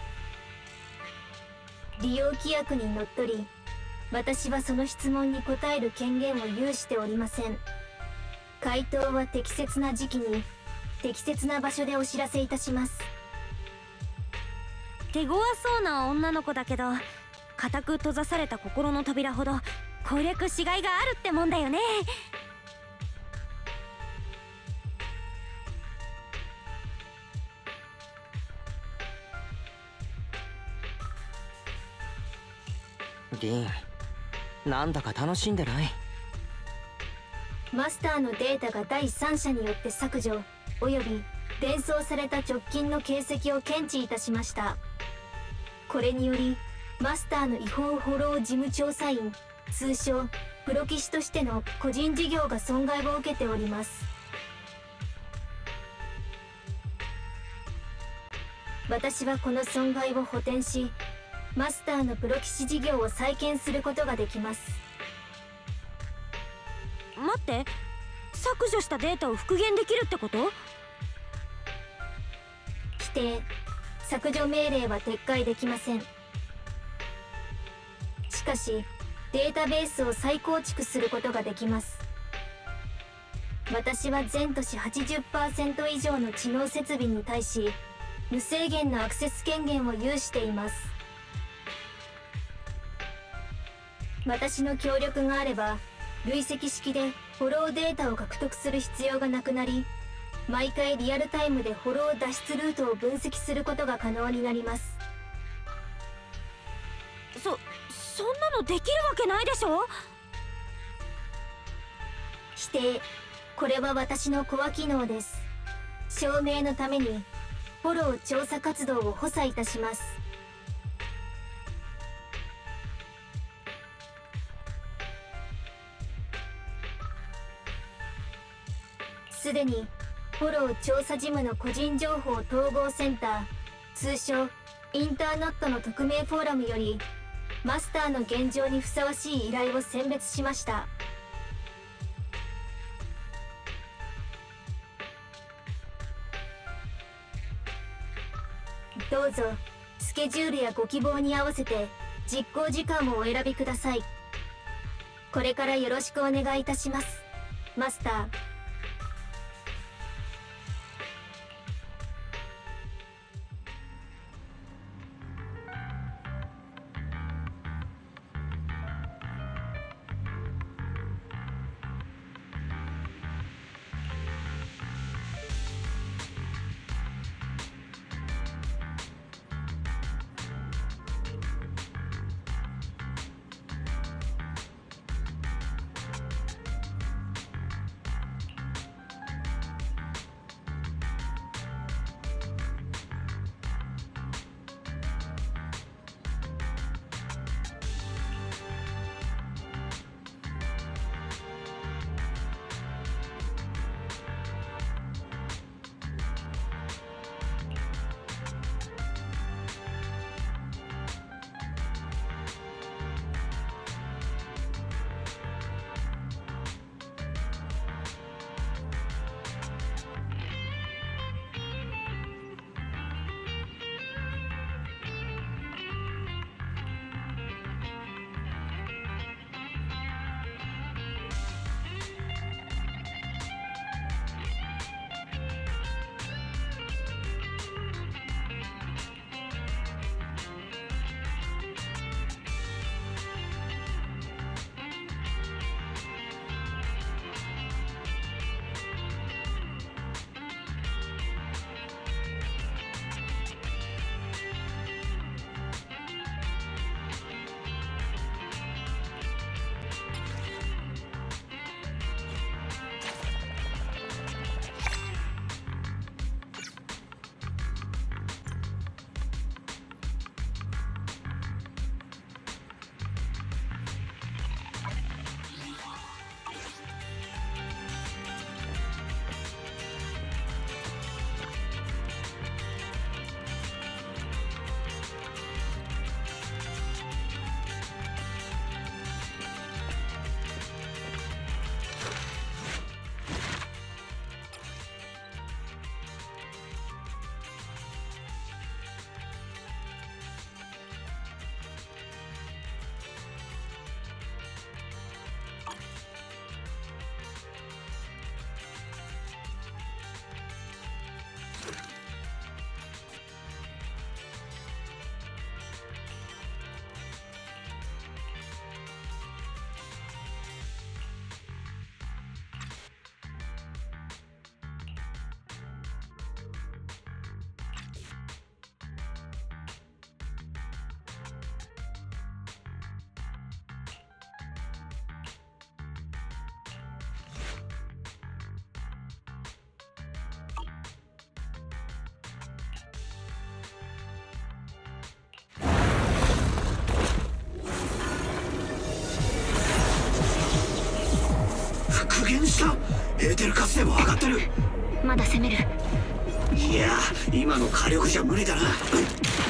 利用規約にのっとり、私はその質問に答える権限を有しておりません。回答は適切な時期に適切な場所でお知らせいたします。 手強そうな女の子だけど、固く閉ざされた心の扉ほど攻略しがいがあるってもんだよね。 リン、なんだか楽しんでない？ マスターのデータが第三者によって削除および伝送された直近の形跡を検知いたしました。これによりマスターの違法フォロー事務調査員、通称プロ騎士としての個人事業が損害を受けております。私はこの損害を補填し、マスターのプロ騎士事業を再建することができます。 待って、削除したデータを復元できるってこと？ 否定。削除命令は撤回できません。しかしデータベースを再構築することができます。私は全都市 はちじゅっパーセント 以上の知能設備に対し無制限のアクセス権限を有しています。私の協力があれば累積式でフォローデータを獲得する必要がなくなり、毎回リアルタイムでフォロー脱出ルートを分析することが可能になります。 そ、そんなのできるわけないでしょ。 否定。これは私のコア機能です。証明のためにフォロー調査活動を補佐いたします。すでにフォロー調査事務の個人情報統合センター、通称インターノットの匿名フォーラムよりマスターの現状にふさわしい依頼を選別しました。どうぞスケジュールやご希望に合わせて実行時間をお選びください。これからよろしくお願いいたします、マスター。 減した。エーテル活性も上がってる。 まだ攻める。 いや今の火力じゃ無理だな。